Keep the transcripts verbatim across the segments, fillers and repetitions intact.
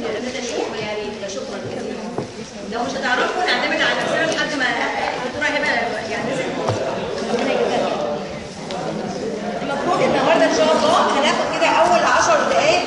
يا ريت. شكرا جدا. لو مش هتعرفوا نعتمد على نفسنا لحد ما الدكتوره هبه يعني المفروض النهارده ان شاء الله هناخد كده اول عشر دقائق.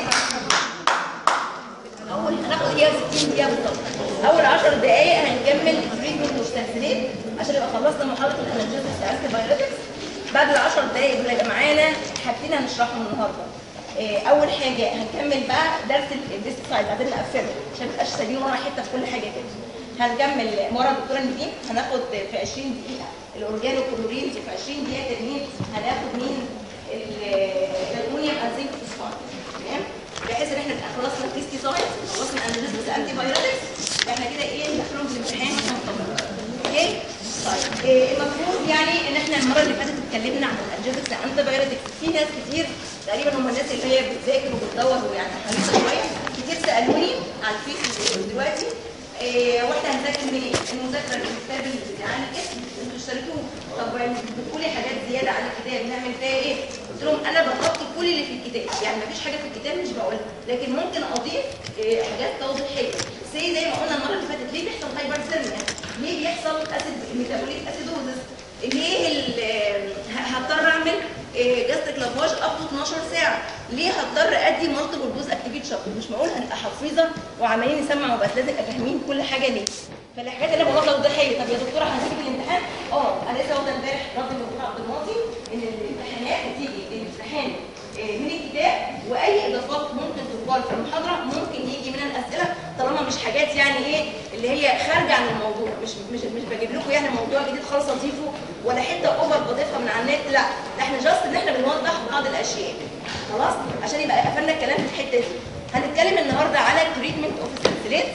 اول هناخد هي ستين دقيقه بالظبط. اول عشر دقائق هنكمل تريتمنت والتسهيلات عشان يبقى خلصنا محاضره الانالجيزكس انتي بايوتكس. بعد ال عشر دقائق دول هيبقى معانا حاجتين هنشرحهم النهارده. اول حاجه هنكمل بقى درس البيستسايد بعدين نقفله عشان ما تبقاش سايبين ورا حته في كل حاجه كده. هنكمل ورا الدكتوره نيفين هناخد في عشرين دقيقه الاورجانو كلورينز وفي عشرين دقيقه تانيين هناخد مين الالومنيوم انزيم فوسفات. تمام؟ بحيث ان احنا نبقى خلصنا البيستسايد خلصنا الانالجيزكس انتي بايوتكس احنا كده ايه ندخلهم في الامتحان واحنا مطمنين. اوكي؟ طيب إيه المفروض يعني ان احنا المره اللي فاتت اتكلمنا عن الانالجيزكس انتي بايوتكس. في ناس كتير تقريبا هم الناس اللي هي بتذاكر وبتدور ويعني حريصه شويه كتير سالوني على الفيس دلوقتي إيه واحده هنذاكر منين؟ المذاكره الكتاب اللي بتاع الاسم انتوا اشتريتوه طب بتقولي حاجات زياده عن الكتاب نعمل فيها ايه؟ قلت لهم انا بحط كل اللي في الكتاب يعني مفيش حاجه في الكتاب مش بقولها لكن ممكن اضيف إيه حاجات توضيحيه زي زي ما قلنا المره اللي فاتت ليه بيحصل هايبرثيرميا؟ ليه بيحصل اسيد ميتابوليك اسيدوزس؟ ليه هضطر اعمل جاستريك لافاج اب تو اتناشر ساعه؟ ليه هضطر ادي مالتيبل دوز اكتيفيت شوك؟ مش معقول هنبقى حافظه وعمالين نسمع وبقى لازم ابقى فاهمين كل حاجه ليه؟ فالحاجات اللي انا بقولها توضيحيه. طب يا دكتوره هنسيب الامتحان؟ اه انا لسه واخده امبارح رد من الدكتور عبد الماضي ان الامتحانات بتيجي الامتحان من الكتاب واي اضافات ممكن تقال في المحاضره ممكن يجي منها الاسئله طالما مش حاجات يعني ايه اللي هي خارجه عن الموضوع. مش مش مش بجيب لكم يعني موضوع جديد خالص اضيفه ولا حته اوفر بضيفها من على النت. لا ده احنا جاست ان احنا بنوضح بعض الاشياء خلاص عشان يبقى قفلنا الكلام في الحته دي. هنتكلم النهارده على التريتمنت اوف السلسلات.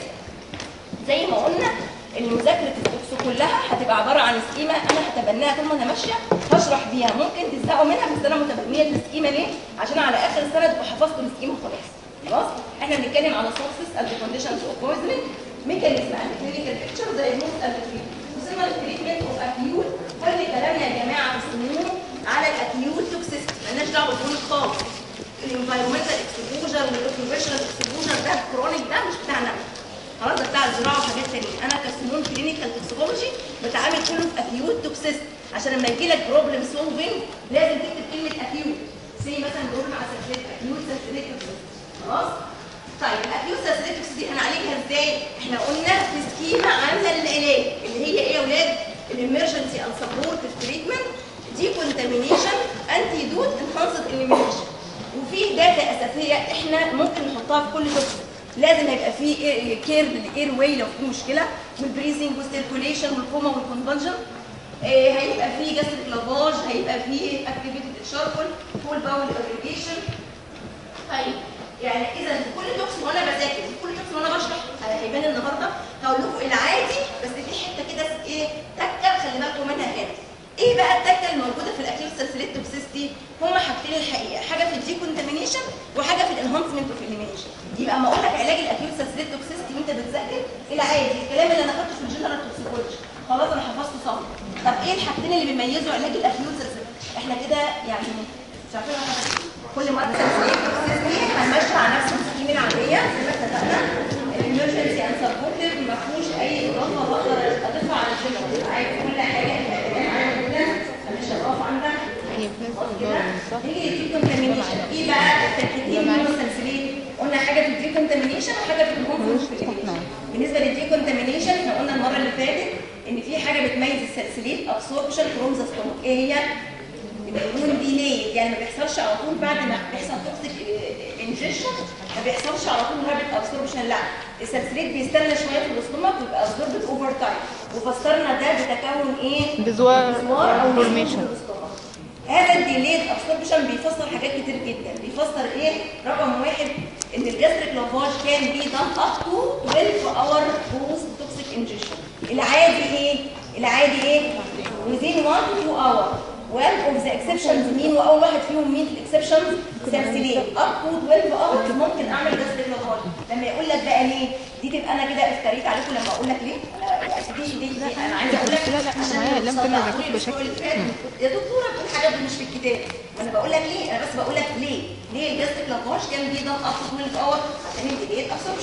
زي ما قلنا المذاكره الكورس كلها هتبقى عباره عن سكيما انا هتبناها طول ما انا ماشيه هشرح بيها ممكن تزهقوا منها بس انا متبنيه السكيما ليه؟ عشان على اخر السنه تبقوا حفظتوا السكيما خلاص. خلاص؟ احنا بنتكلم على سورسز اند كونديشنز اوف بويزنينج ميكانيزم اند كلينيكال بيكتشر دايجنوز اند تريتمنت. وصلنا للتريتمنت اوف اكيوت كل كلامنا يا جماعه في السموم على الاكيوت توكسيستي مالناش دعوه بالكرونيك خالص. الانفايرمنتال اكسبوجر والاوكيوبيشنال اكسبوجر ده الكرونيك ده مش بتاعنا خلاص ده بتاع الزراعه وحاجات ثانيه. انا كسموم كلينيكال توكسيكولوجي بتعامل كله في اكيوت توكسيستي عشان لما يجي لك بروبلم سولفنج لازم تكتب كلمه اكيوت زي مثلا بروبلم على سلسله اكيوت سلسله توكسيستي. خلاص؟ طيب الاكيوت سلسله توكسيستي هنعالجها ازاي؟ احنا قلنا في سكيما عامله للعلاج اللي هي ايه يا اولاد؟ الامرجنسي اند سبورتيف تريتمنت دي كونتامينيشن انتي دوت انهانسد اليمينيشن. وفي داتا اساسيه احنا ممكن نحطها في كل توكسيك. لازم هيبقى في كير للاير واي لو في مشكله والبريزنج والسيركوليشن والكوما والكونفنجن. آه هيبقى في جاستريك لافاج هيبقى في اكتيفيتد شاركول فول باول اريجيشن. طيب يعني اذا كل توكس وانا بذاكر كل توكس وانا بشرح هيبان النهارده هقول لكم العادي بس في حته كده ايه تكه خلي بالكم منها هنا. ايه بقى التكه الموجوده في الاكيوت سلسله توكسيستي؟ هما حاجتين الحقيقه حاجه في الديكونتامينيشن وحاجه في الانهانسمنت اوف اليمينيشن. يبقى اما اقول لك علاج الاكيوت سلسله توكسيستي وانت بتذاكر العادي الكلام اللي انا خدته في الجنرال توكسيكولوجي خلاص انا حفظته صح. طب ايه الحاجتين اللي بيميزوا علاج الاكيوت سلسله؟ احنا كده يعني مش عارفين كل مره سلسله توكسيستي هنمشي على نفس السكيم العاديه زي ما اتفقنا. الامرجنسي اند سبورتيف ما فيهوش اي اضافه بقدر اضيفها على الجنرال عادي كل حاجه مش هقف عندها. نيجي للديكونتامينيشن ايه بقى التركيبين من السلسلين؟ قلنا حاجه في الديكونتامينيشن وحاجه في الكونفنجن. بالنسبه للديكونتامينيشن احنا قلنا المره اللي فاتت ان في حاجه بتميز السلسلين ابسوربشن فروم ذا ستومك. ايه هي؟ بيكون ديلي يعني ما بيحصلش على طول بعد ما بيحصل توكسيك انجكشن ما بيحصلش على طول رابط ابسوربشن. لا السلسلين بيستنى شويه في الاستومك ويبقى ابسوربت اوفر تايم وفسرنا ده بتكون ايه؟ بزوار فورميشن. هذا الديليد ابسوربشن بيفسر حاجات كتير جدا. بيفسر ايه؟ رقم واحد ان الجاستريك لافاج كان بي دان اب تو اتناشر اور بوست توكسيك انجكشن. العادي ايه؟ العادي ايه؟ within one to two hour. one of the exceptions مين واول واحد فيهم مين في الاكسبشنز؟ سلسلين اب تو اتناشر اور ممكن اعمل جاستريك لافاج. لما يقول لك بقى ليه؟ دي تبقى انا كده افتريت عليكم لما اقول لك ليه؟ دي دي دي انا عايزه اقول لك لا لا معايا لم تكن الركوب بشكل يا دكتوره بتقول حاجات مش في الكتاب وانا بقول لك ليه؟ انا بس بقول لك ليه؟ ليه الجاستريك لافاج كان بي دان اب تو اتناشر اور عشان الديليت ابسوربشن.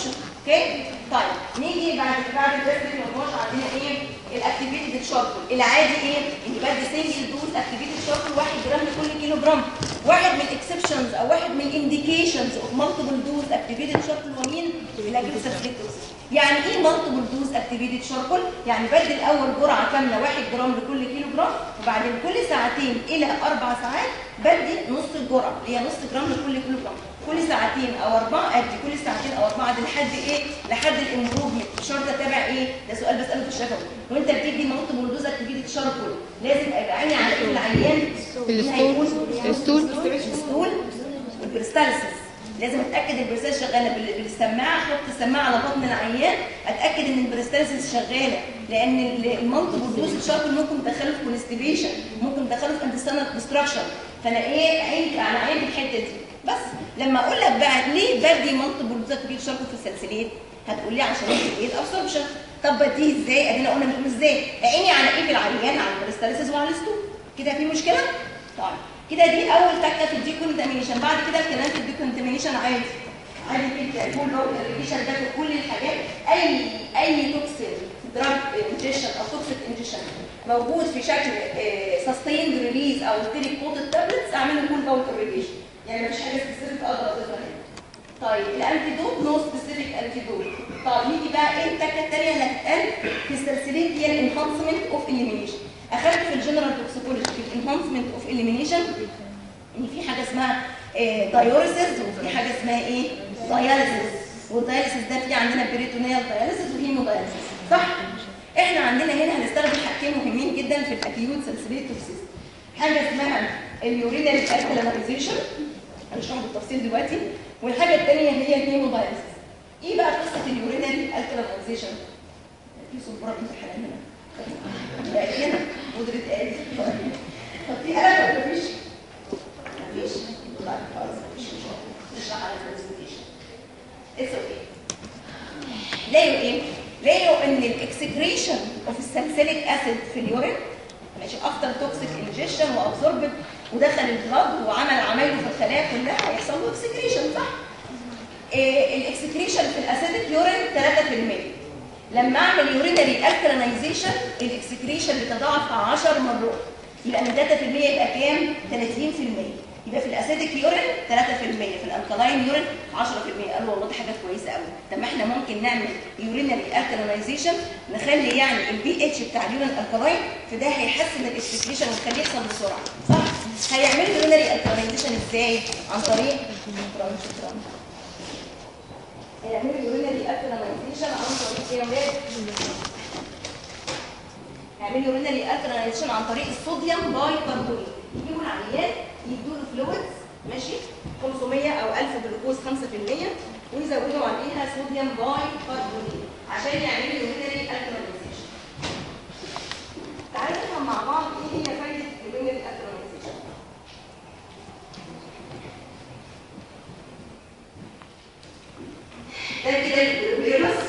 اوكي؟ طيب نيجي بعد بعد البيرفكت مجموعه عندنا ايه؟ الاكتيفيتد شاركول. العادي ايه؟ ان بدي سنجل دوز اكتيفيتد شاركول واحد جرام لكل كيلو جرام. واحد من الاكسبشنز او واحد من الانديكيشنز اوف مالتيبل دوز اكتيفيتد شاركول هو مين؟ الجلوسيدوز. يعني ايه مالتيبل دوز اكتيفيتد شاركول؟ يعني بدي الاول جرعه كامله واحد جرام لكل كيلو جرام، وبعدين كل ساعتين الى اربع ساعات بدي نص الجرعه اللي هي نص جرام لكل كيلو جرام. كل ساعتين او اربعه ادي كل ساعتين او اربعه دي لحد ايه؟ لحد الامبروفمنت. شرط اتابع ايه؟ ده سؤال بساله في الشفوي. وانت بتدي مالتيبل دوز اكتيفيتد شاركول لازم ابقى عيني على ايه العيان؟ الستول الستول الستول والبريستالسيس. لازم اتاكد البريستالسيس شغاله بالسماعه. احط السماعه على بطن العيان اتاكد ان البريستالسيس شغاله، لان المالتيبل دوز الشاركول ممكن تدخله في كونستيبيشن، ممكن تدخله في انتستينال ديستراكشن. فانا ايه عيني على عيني في الحته دي. بس لما اقول لك بقى ليه بدي مالتيبل دوز اكتيفيتد شاركول في السلسلات؟ هتقول لي عشان ايه الابسوربشن. طب بديه ازاي؟ ادينا قلنا بنقول ازاي؟ عيني على ايه في العيان؟ على البريستالسيس وعلى الستول. كده في مشكله؟ طيب كده دي اول تكه في الديكونتامينيشن. بعد كده الكلام في الديكونتامينيشن عادي عادي جدا. يكون لو الريليشن ده في كل الحاجات، اي اي توكسين دراج انجكشن او توكسيك انجكشن موجود في شكل سستيند ريليز او ستيريك كوتد تابلتس اعمل له كول باوت ريليشن. يعني مفيش حاجه سبيسيفيك اقدر اضيفها هنا. طيب الانتيدوت نو سبيسيفيك انتيدوت. طب نيجي بقى ايه التكه الثانيه اللي هتتقال في السلسلات هي الانهانسمنت اوف اليمينيشن. اخدت في الجنرال توكسيكولوجي في الانهانسمنت اوف اليمينيشن ان في حاجه اسمها دايوريسيس وفي حاجه اسمها ايه؟ داياليسيس. والداياليسيس ده في عندنا بريتونيال داياليسيس وهيموداياليسيس، صح؟ احنا عندنا هنا هنستخدم حاجتين مهمين جدا في الاكيوت سلسليه توكسيس. حاجه اسمها اليورينري الكالينايزيشن هنشرحها بالتفصيل دلوقتي، والحاجه الثانيه هي الهيموداياليسيس. ايه بقى قصه اليورينري الكالينايزيشن؟ في صبرات امتحان هنا بقت هنا قدرة قادر. طب في قلق ولا مفيش؟ مفيش؟ لا خلاص مفيش مشكلة. نشرح على البرزنتيشن. اتس اوكي. لقوا ايه؟ لقوا ان الاكسكريشن اوف الساليسيليك اسيد في اليورين ماشي افتر توكسيك انجكشن وابزوربد ودخل البلاد وعمل عمايله في الخلايا كلها هيحصل له اكسكريشن، صح؟ إيه الاكسكريشن في الاسيديك يورين ثلاثة بالمية. لما اعمل يورينري الكالينايزيشن الاكسكريشن بتضاعف عشر مرات. يبقى من ثلاثة بالمية يبقى كام؟ ثلاثين بالمية. يبقى في الاسيديك يورين ثلاثة بالمية، في الالكالاين يورين عشرة بالمية. قالوا والله دي حاجه كويسه قوي. طب ما احنا ممكن نعمل يورينري الكالينايزيشن نخلي يعني البي اتش بتاع اليورين الكالاين، فده هيحسن الاكسكريشن ويخليه يحصل بسرعه، صح؟ هيعملوا يورينري الكالينايزيشن ازاي؟ عن طريق شكرا شكرا هيعملوا يورينري الكالينايزيشن عن طريق ايه يا ولاد؟ هيعملوا يورينري الكالينايزيشن عن طريق الصوديوم باي كربونات. يجيبوا العيان يدوا له فلويدز ماشي خمسمية او ألف جلوكوز خمسة بالمية ويزودوا عليها صوديوم باي كربونات عشان يعملوا يورينري الكالينايزيشن. تعالوا نفهم مع بعض ايه هي فايده اليورينري الكالينايزيشن. ده كده الجلوكوز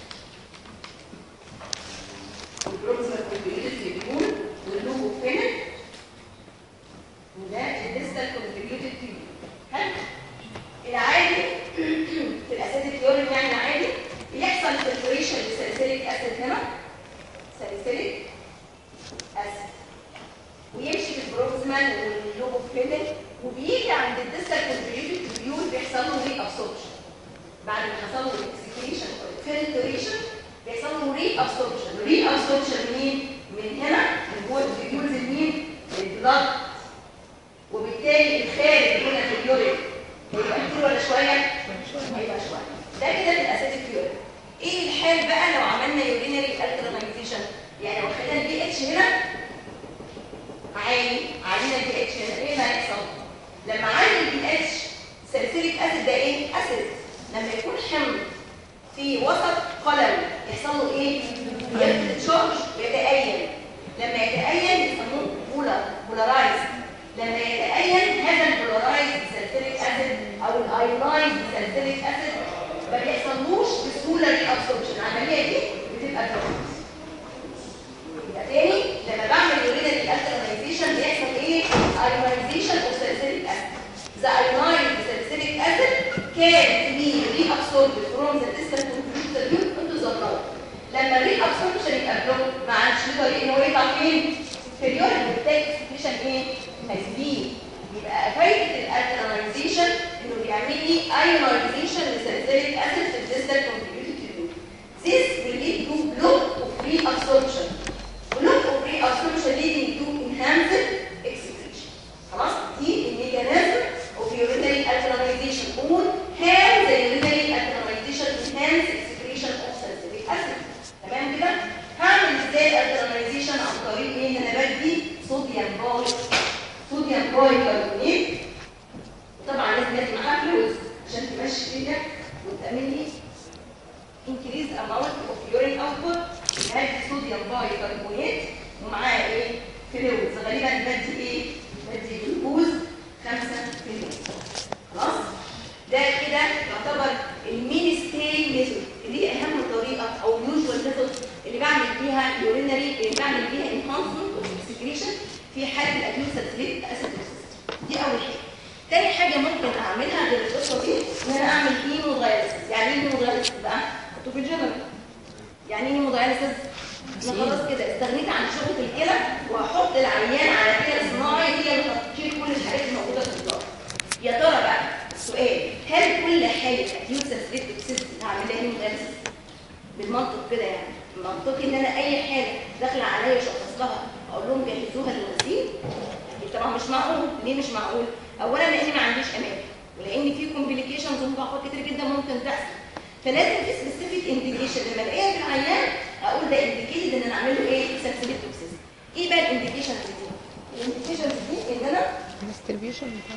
البروكسيمال كونتريبيوتد تريبيول واللوبوفينين وده الديستال كونتريبيوتد تريبيول. حلو. العادي في الاسيديك يورين يعني العادي بيحصل فلتريشن للساليسيليك اسيد هنا ساليسيليك اسيد ويمشي في البروكسيمال واللوبوفينين وبيجي عند الديستال كونتريبيوتد تريبيول بيحصل له ري ابسوربشن. بعد ما حصل له اكسكريشن او فلتريشن بيحصل له ري ابسوربشن. ري ابسوربشن منين؟ من هنا من جوه الفيولز لمين؟ للبلاد. وبالتالي الخارج هنا في اليورين هيبقى كتير ولا شويه؟ هيبقى شويه. ده كده في الاسيديك يورين. ايه الحال بقى لو عملنا يورينري الكالينايزيشن؟ يعني لو خدنا البي اتش هنا عالي علينا البي اتش هنا ايه اللي هيحصل؟ لما عالي البي اتش ساليسيليك اسيد ده ايه؟ اسيد. لما يكون حمض في وسط قلوي يحصل له ايه؟ يتشارج ويتأين. لما يتأين يسموه بولار بولارايز. لما يتأين هذا البولارايز ساليسيليك اسيد او الايونايز ساليسيليك اسيد ما بيحصلوش بسهوله ري ابسوربشن. العمليه دي بتبقى بروسس. يبقى تاني لما بعمل يورينري الكالينايزيشن بيحصل فين؟ انفيريور، بالتالي اكسكريشن ايه؟ هيزيد. يبقى فايده الالكالينايزيشن انه بيعمل لي ايونايزيشن لسلسله اسيد في الديستال كونتريبيوتد تيوب. This will lead to block of reabsorption. block of reabsorption leading to enhanced excretion. خلاص؟ دي الميكانيزم of urinary alkalization or how the urinary alkalization enhance excretion of salicylic acid. تمام كده؟ هعمل ازاي الالكالينايزيشن عن طريق ايه؟ ان انا بدي صوديوم باي صوديوم بايكربونات. وطبعا لازم ادي معاها فلوس عشان تمشي كده وتعمل لي increase amount of urine output. هدي صوديوم بايكربونات ومعاه ايه؟ فلوس. غالبا بدي ايه؟ بدي جلوكوز خمسة في المية. خلاص؟ ده كده يعتبر المين ستاي ميثود اللي هي اهم طريقه او اليوجوال ميثود اللي بعمل بيها يورينري اللي بعمل بيها انهانسمنت اوف اكسكريشن في حاله الاكيوت ساليسيليك اسيدوزيس. دي اول حاجه. تاني حاجه ممكن اعملها غير القصه دي ان انا اعمل هيموداياليسيس. يعني ايه هيموداياليسيس بقى؟ في الجنرال. يعني ايه هيموداياليسيس؟ انا خلاص كده استغنيت عن شغل الكلى وهحط العيان على كلى صناعي هي اللي هتشيل كل الحاجات الموجوده في الضغط. يا ترى بقى سؤال، هل كل حاله اكيوت ساليسيليك توكسيستي هعمل لها هيموداياليسيس؟ بالمنطق كده يعني منطقي ان انا اي حاجه داخله عليا وشخص لها اقول لهم جهزوها للغسيل؟ طبعا مش معقول. ليه مش معقول؟ اولا لاني ما عنديش امان، ولان في كومبليكيشنز ومضاعفات كتير جدا ممكن تحصل. فلازم في سبيسيفيك انديكيشن لما الاقيها في العيان اقول ده انديكيتد ان انا اعمل له ايه؟ ساليسيليك توكسيستي. ايه بقى الانديكيشنز دي؟ الانديكيشنز دي ان انا الديستريبيوشن بتاع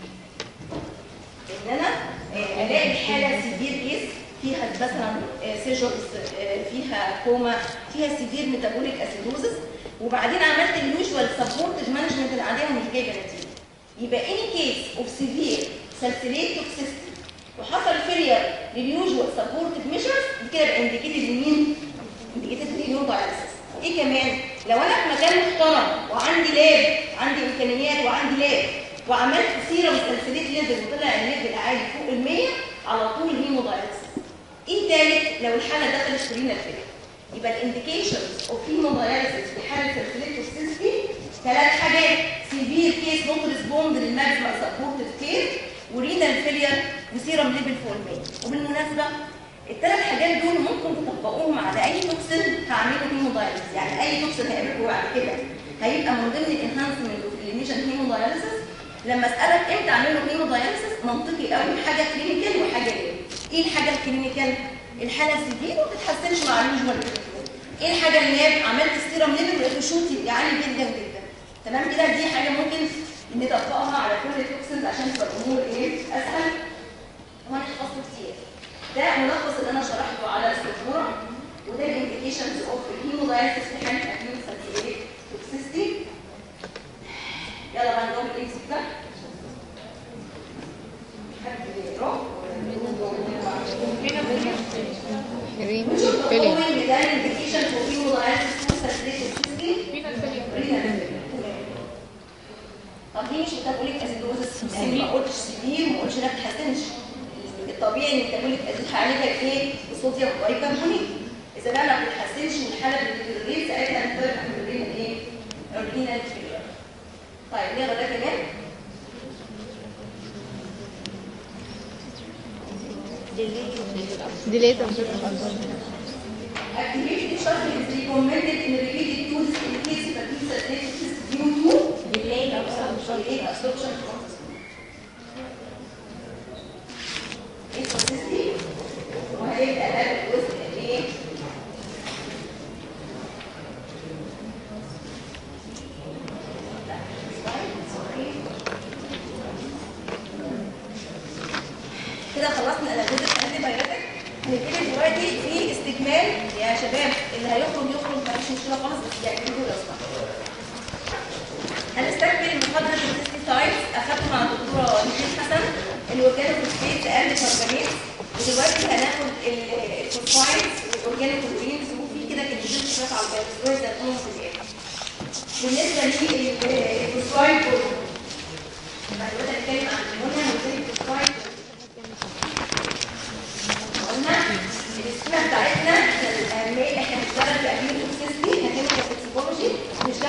ان انا الاقي الحاله سيفير كيس فيها مثلا سيجرز، فيها كوما، فيها سيفير ميتابوليك اسيدوزس، وبعدين عملت اليوجوال سبورتج مانجمنت العاديه ومش جايبه نتيجه. يبقى اني كيس اوف سيفير ساليسيليك توكسيستي وحصل فيلير لليوجوال سبورتج ميجرز دي كده يبقى انديكيتد لمين؟ انديكيتد للهيموداياليسيس. ايه كمان؟ لو انا في مكان محترم وعندي لاب، عندي امكانيات وعندي لاب وعملت سيرم ساليسيليك ليفل وطلع الليفل عالي فوق ال مية على طول هيموداياليسيس. ايه تالت؟ لو الحاله دخلت في رينال فيلير. يبقى الانديكيشنز اوف هيموداياليسيس في حاله ساليسيليك توكسيستي ثلاث حاجات: سيفير كيس نوت ريسبوند للماكسيمم سبورتيف كير، ورينال فيلير، وسيرم ليفل فوق ال مية. وبالمناسبه الثلاث حاجات دول ممكن تطبقوهم على اي توكسين هعمله هيموداياليسيس. يعني اي توكسين هيقابلكم بعد كده هيبقى من ضمن الانهانسمنت اوف اليميشن هيموداياليسيس. لما اسالك امتى اعمل له هيموداياليسيس منطقي قوي حاجه كلينيكال وحاجه ايه؟ ايه الحاجه الكلينيكال؟ الحاله السيفير وما بتتحسنش مع اليوجوال. ايه الحاجه اللي عملت ستيرم ليفل ولقيته شوتي عالي جدا جدا. تمام كده؟ دي حاجه ممكن نطبقها على كل التوكسينز عشان تبقى الامور ايه؟ اسهل وهنحفظه كتير. ده ملخص اللي انا شرحته على السبوره، وده الانديكيشنز اوف الهيموداياليسيس في حاله اكيوت ساليسيليك توكسيستي. يلا بقى نجاوب الاكس ده. حد يقرا؟ رين فيلير. فيلير ده الانديكيشن اوف هيموداياليسيس في ساليسيليك توكسيستي. رينال فيلير. طب دي مش ميتابوليك اسيدوزس، يعني ما قلتش سيفير وما قلتش انها ما بتتحسنش. الطبيعي ان الميتابوليك اسيد هعالجها بايه؟ بصوديوم بايكربونات. اذا بقى ما بتتحسنش والحاله بتتغير ساعتها هنختار الرينال ايه؟ الرينال فيلير. طيب نقرا ده كمان. ديليت Activated shuttle is recommended in repeated uses in case of acute salicylic due to delayed absorption. Delayed absorption. ايه توكسيستي؟ وهيبقى ده الجزء الايه؟ كده خلصنا الجزء الانتي بايوتيك. هنبتدي دلوقتي في استكمال يا شباب. اللي هيخرج يخرج مفيش مشكله خالص، بس يعجبكم لو سمحتوا. هنستكمل محاضره البيستيسايدز. اخدت مع الدكتوره نيكين حسن الاورجانيك فوسفيت اند كربونات، ودلوقتي هناخد الفوسفايدز والاورجانيك بروتينز، وفي كده كلمتين شويه على البيستيسايدز هتكونوا في الاخر. بالنسبه للفوسفايد بعد كده هنتكلم عن الهرمون والفوسفايد. قلنا السنه بتاعتنا الاهميه احنا بنشتغل في اكيوت توكسيستي، هنعمل توكسيكولوجي، مش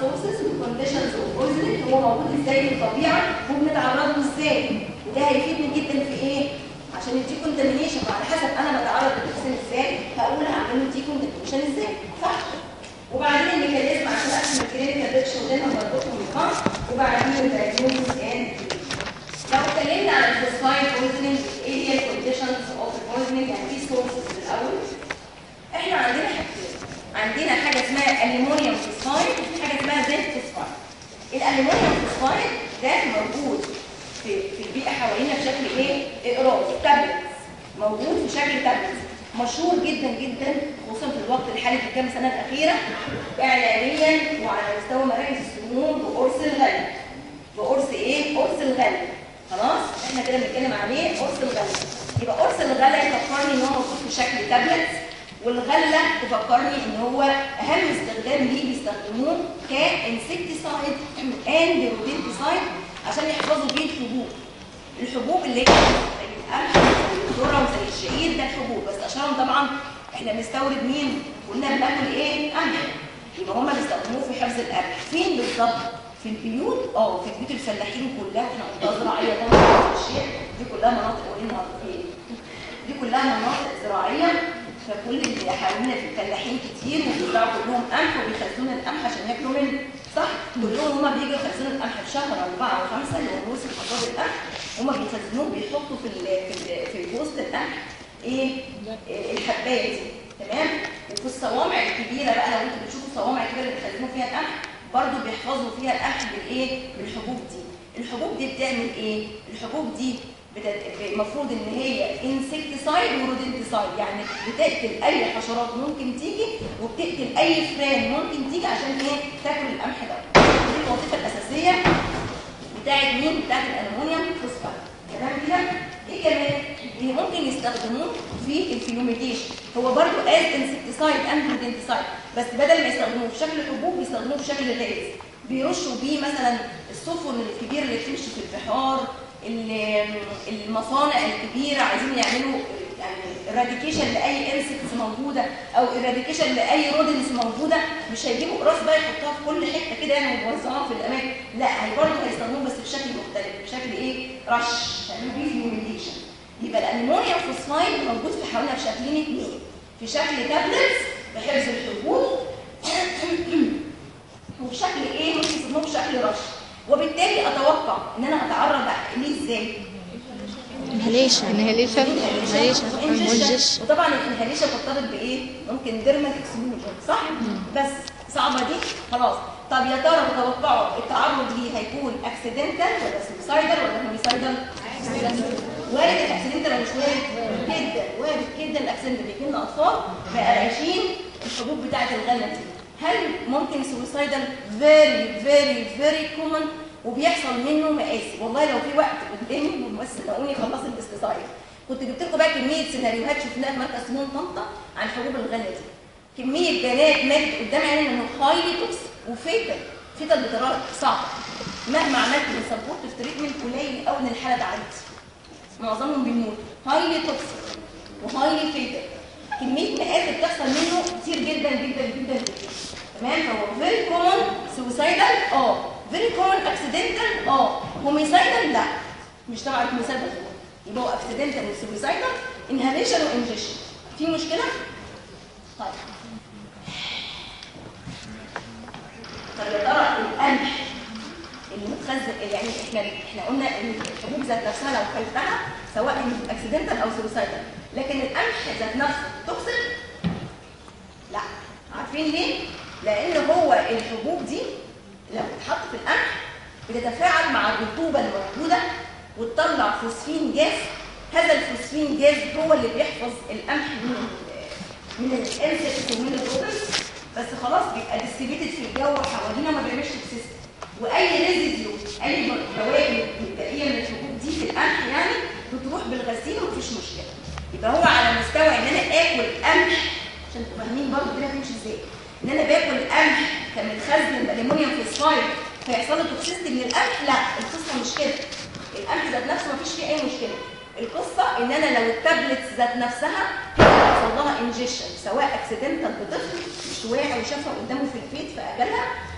سورسز وكونديشنز اوف بويزنينج، هو موجود ازاي في الطبيعه وبنتعرض له ازاي، وده هيفيدني جدا في ايه؟ عشان الديكونتامينيشن. وعلى حسب انا بتعرض للتوكسين ازاي هقول هعمل له ديكونتامينيشن ازاي، صح؟ وبعدين الميكانيزم عشان اقسم الكلينيكال بيكتشر ودايما بربطهم ببعض، وبعدين الدايجنوستس اند. لو اتكلمنا عن الفوسفايد بويزنينج ايه هي الكونديشنز اوف البويزنينج يعني في سورسز الاول. احنا عندنا حاجتين، عندنا حاجه اسمها الومنيوم فوسفايد وفي حاجه اسمها زنك فوسفايد. الالومنيوم فوسفايد ده موجود في في البيئه حوالينا بشكل ايه؟ اقراص تابلتس، موجود في شكل تابلتس، مشهور جدا جدا خصوصا في الوقت الحالي في الكام سنه الاخيره اعلاميا وعلى مستوى مراكز السموم بقرص الغلي. بقرص ايه؟ قرص الغلي. خلاص؟ احنا كده بنتكلم عليه قرص الغلي. يبقى قرص الغلي يفكرني ان هو موجود في شكل تابلتس، والغله تفكرني ان هو اهم استخدام ليه بيستخدموه كانسكتيسايد اند رودنتيسايد عشان يحفظوا بيه الحبوب. الحبوب اللي هي زي القمح زي الذره وزي الشعير ده الحبوب، بس اشهرهم طبعا احنا بنستورد مين؟ قلنا بناكل ايه؟ قمح. يبقى هم بيستخدموه في حفظ القمح. فين بالظبط؟ في البيوت؟ اه في بيوت الفلاحين كلها، احنا منطقه زراعيه طبعا في الشيخ دي كلها مناطق قولنا ايه؟ دي كلها مناطق زراعيه، فكل اللي حوالينا في الفلاحين كتير وبيزرعوا كلهم قمح وبيخزنوا القمح عشان ياكلوا منه، صح؟ كلهم هما بييجوا يخزنوا القمح في شهر أربعة وخمسة اللي هو موسم حصاد القمح، هما بيخزنوه بيحطوا في ال في ال في وسط القمح ايه؟ الحبايه دي، تمام؟ وفي الصوامع الكبيره بقى لو انتوا بتشوفوا الصوامع الكبيره اللي بيخزنوا فيها القمح برضه بيحفظوا فيها القمح بالايه؟ بالحبوب دي. الحبوب دي بتعمل ايه؟ الحبوب دي المفروض ان هي انسكتيسايد ورودنتيسايد، يعني بتقتل اي حشرات ممكن تيجي وبتقتل اي فران ممكن تيجي عشان ايه؟ تاكل القمح ده. دي الوظيفه الاساسيه بتاعت مين؟ بتاعت الالومنيوم فوسفايد. تمام كده؟ ايه كمان؟ اللي ممكن يستخدموه في الفيوميجيشن، هو برضه از انسكتيسايد اند رودنتيسايد، بس بدل ما يستخدموه في شكل حبوب بيستخدموه في شكل غاز. بيرشوا بيه مثلا السفن الكبيره اللي بتمشي في البحار، المصانع الكبيره عايزين يعملوا يعني اراديكيشن لاي انسكتس موجوده او اراديكيشن لاي رودنس موجوده، مش هيجيبوا قراص بقى يحطوها في كل حته كده يعني ويوزعوها في الاماكن، لا هي برضه هيستخدموه بس بشكل مختلف، بشكل ايه؟ رش، تعملوا بيه فيوميجيشن. يبقى الالومنيوم فوسفايد موجود في حوالينا بشكلين اثنين، في شكل تابلتس بحفظ الحبوب وبشكل ايه؟ ممكن يستخدموه بشكل رش. وبالتالي اتوقع ان انا اتعرض ليه ازاي؟ انهاليشن انهاليشن انهاليشن وطبعا الانهاليشن مرتبط بايه؟ ممكن ديرمال اكسبلوجن، صح؟ بس صعبه دي خلاص. طب يا ترى تتوقعوا التعرض ليه هيكون اكسيدنتال ولا سوسايدال ولا هوميسايدال؟ وارد الاكسيدنتال ولا مش وارد؟ جدا وارد جدا الاكسيدنتال. بيجي لنا اطفال بقرايشين الحبوب بتاعه الغله دي. هل ممكن سوسايدال؟ فيري فيري فيري كومن وبيحصل منه مآسي. والله لو في وقت قدامي بس تلاقوني خلصت الاستسايد كنت جبت لكم بقى كميه سيناريوهات شفناها في مركز سموم طنطا عن حبوب الغله دي. كميه بنات ماتت قدام عيني انه هايلي توكس وفيتال، فيتال بطريقه صعبه. مهما عملت من سبورت في تريتمنت قليل قوي ان الحاله تعدي. معظمهم بيموتوا هايلي توكس وهايلي فيتال. كميه مآسي بتحصل منه كتير جدا جدا جدا جدا. تمام؟ هو فيري كومن سوسايدال اه فيري كومن اكسيدنتال اه هوميسايدال لا مش تبع الهوميسايدال، يبقى هو اكسيدنتال وسوسايدال انهاليشن وانجكشن. في مشكله؟ طيب طب يا ترى القمح اللي متخزن يعني احنا احنا قلنا ان الحبوب ذات نفسها لو كلتها سواء اكسيدنتال او سوسايدال، لكن القمح ذات نفسه توكسيك؟ لا. عارفين ليه؟ لان هو الحبوب دي لو اتحط في القمح بتتفاعل مع الرطوبه الموجوده وتطلع فوسفين جاز. هذا الفوسفين جاز هو اللي بيحفظ القمح من من الانسكتس ومن الرودنس، بس خلاص بيبقى ديستريبيوتد في الجو حوالينا ما بيعملش توكسيستي. واي ريزيديو اي فوائد مبدئيه من الحبوب دي في القمح يعني بتروح بالغسيل ومفيش مشكله. يبقى هو على مستوى ان انا اكل قمح عشان تبقوا فاهمين برضه الدنيا بتمشي ازاي. ان انا باكل قمح كان متخزن بالالومنيوم فوسفايد فيحصل له توكسيستي من القمح، لا القصه مش كده. القمح ذات نفسه مفيش فيه اي مشكله. القصه ان انا لو التابلتس ذات نفسها حصل لها انجكشن سواء اكسيدنتال بطفل مش واعي وشافها قدامه في البيت فاكلها،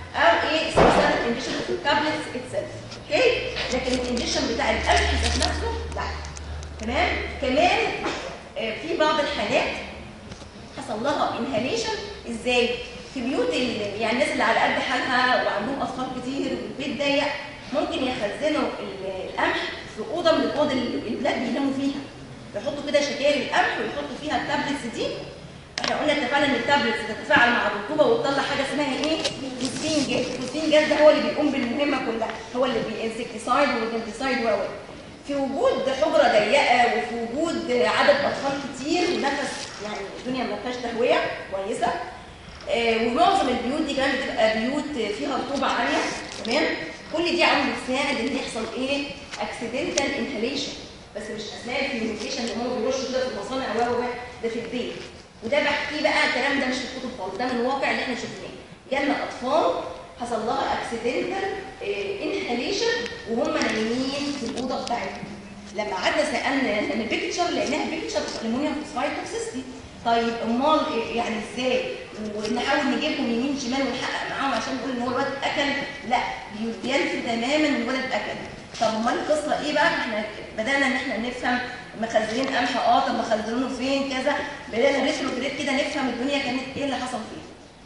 او ايه سبيشال انجكشن في التابلتس اتسلف. اوكي؟ لكن الانجكشن بتاع القمح ذات نفسه لا. تمام؟ كمان آه في بعض الحالات حصل لها انهاليشن. ازاي؟ في بيوت يعني الناس اللي على قد حالها وعندهم اطفال كتير والبيت ضيق ممكن يخزنوا القمح في اوضه من الاوض اللي البلاد بيناموا فيها. يحطوا كده شكاير القمح ويحطوا فيها التابلتس دي. احنا قلنا اتفقنا ان التابلتس بتتفاعل مع الرطوبه وتطلع حاجه اسمها ايه؟ فوسفين جاز. الفوسفين جاز ده هو اللي بيقوم بالمهمه كلها، هو اللي بينسكتيسايد والدنتيسايد و في وجود حجره ضيقه وفي وجود عدد اطفال كتير ونفس يعني الدنيا ما فيهاش تهويه كويسه. آه ومعظم البيوت دي كمان بتبقى بيوت فيها رطوبه عاليه. تمام؟ كل دي عوامل بتساعد ان يحصل ايه؟ اكسيدنتال انهاليشن. بس مش اثناء الفيوميكيشن اللي هم بيرشوا كده في المصانع و ده في البيت. وده بحكيه بقى الكلام ده مش في الكتب خالص، ده من الواقع اللي احنا شفناه. جالنا اطفال حصل لها اكسيدنتال انهاليشن وهم نايمين في الاوضه بتاعتهم. لما قعدنا سالنا ان البيكتشر لقيناها بيكتشر الومنيوم فوسفايد توكسيستي. طيب امال يعني ازاي؟ ونحاول نجيبهم يمين شمال ونحقق معاهم عشان نقول ان هو الولد اكل؟ لا، بينفي تماما ان الولد اكل. طب امال القصه ايه بقى؟ احنا بدانا ان احنا نفهم مخزنين قمح اه طب مخزنينه فين كذا، بدانا ريتروجريد كده نفهم الدنيا كانت ايه اللي حصل فيها.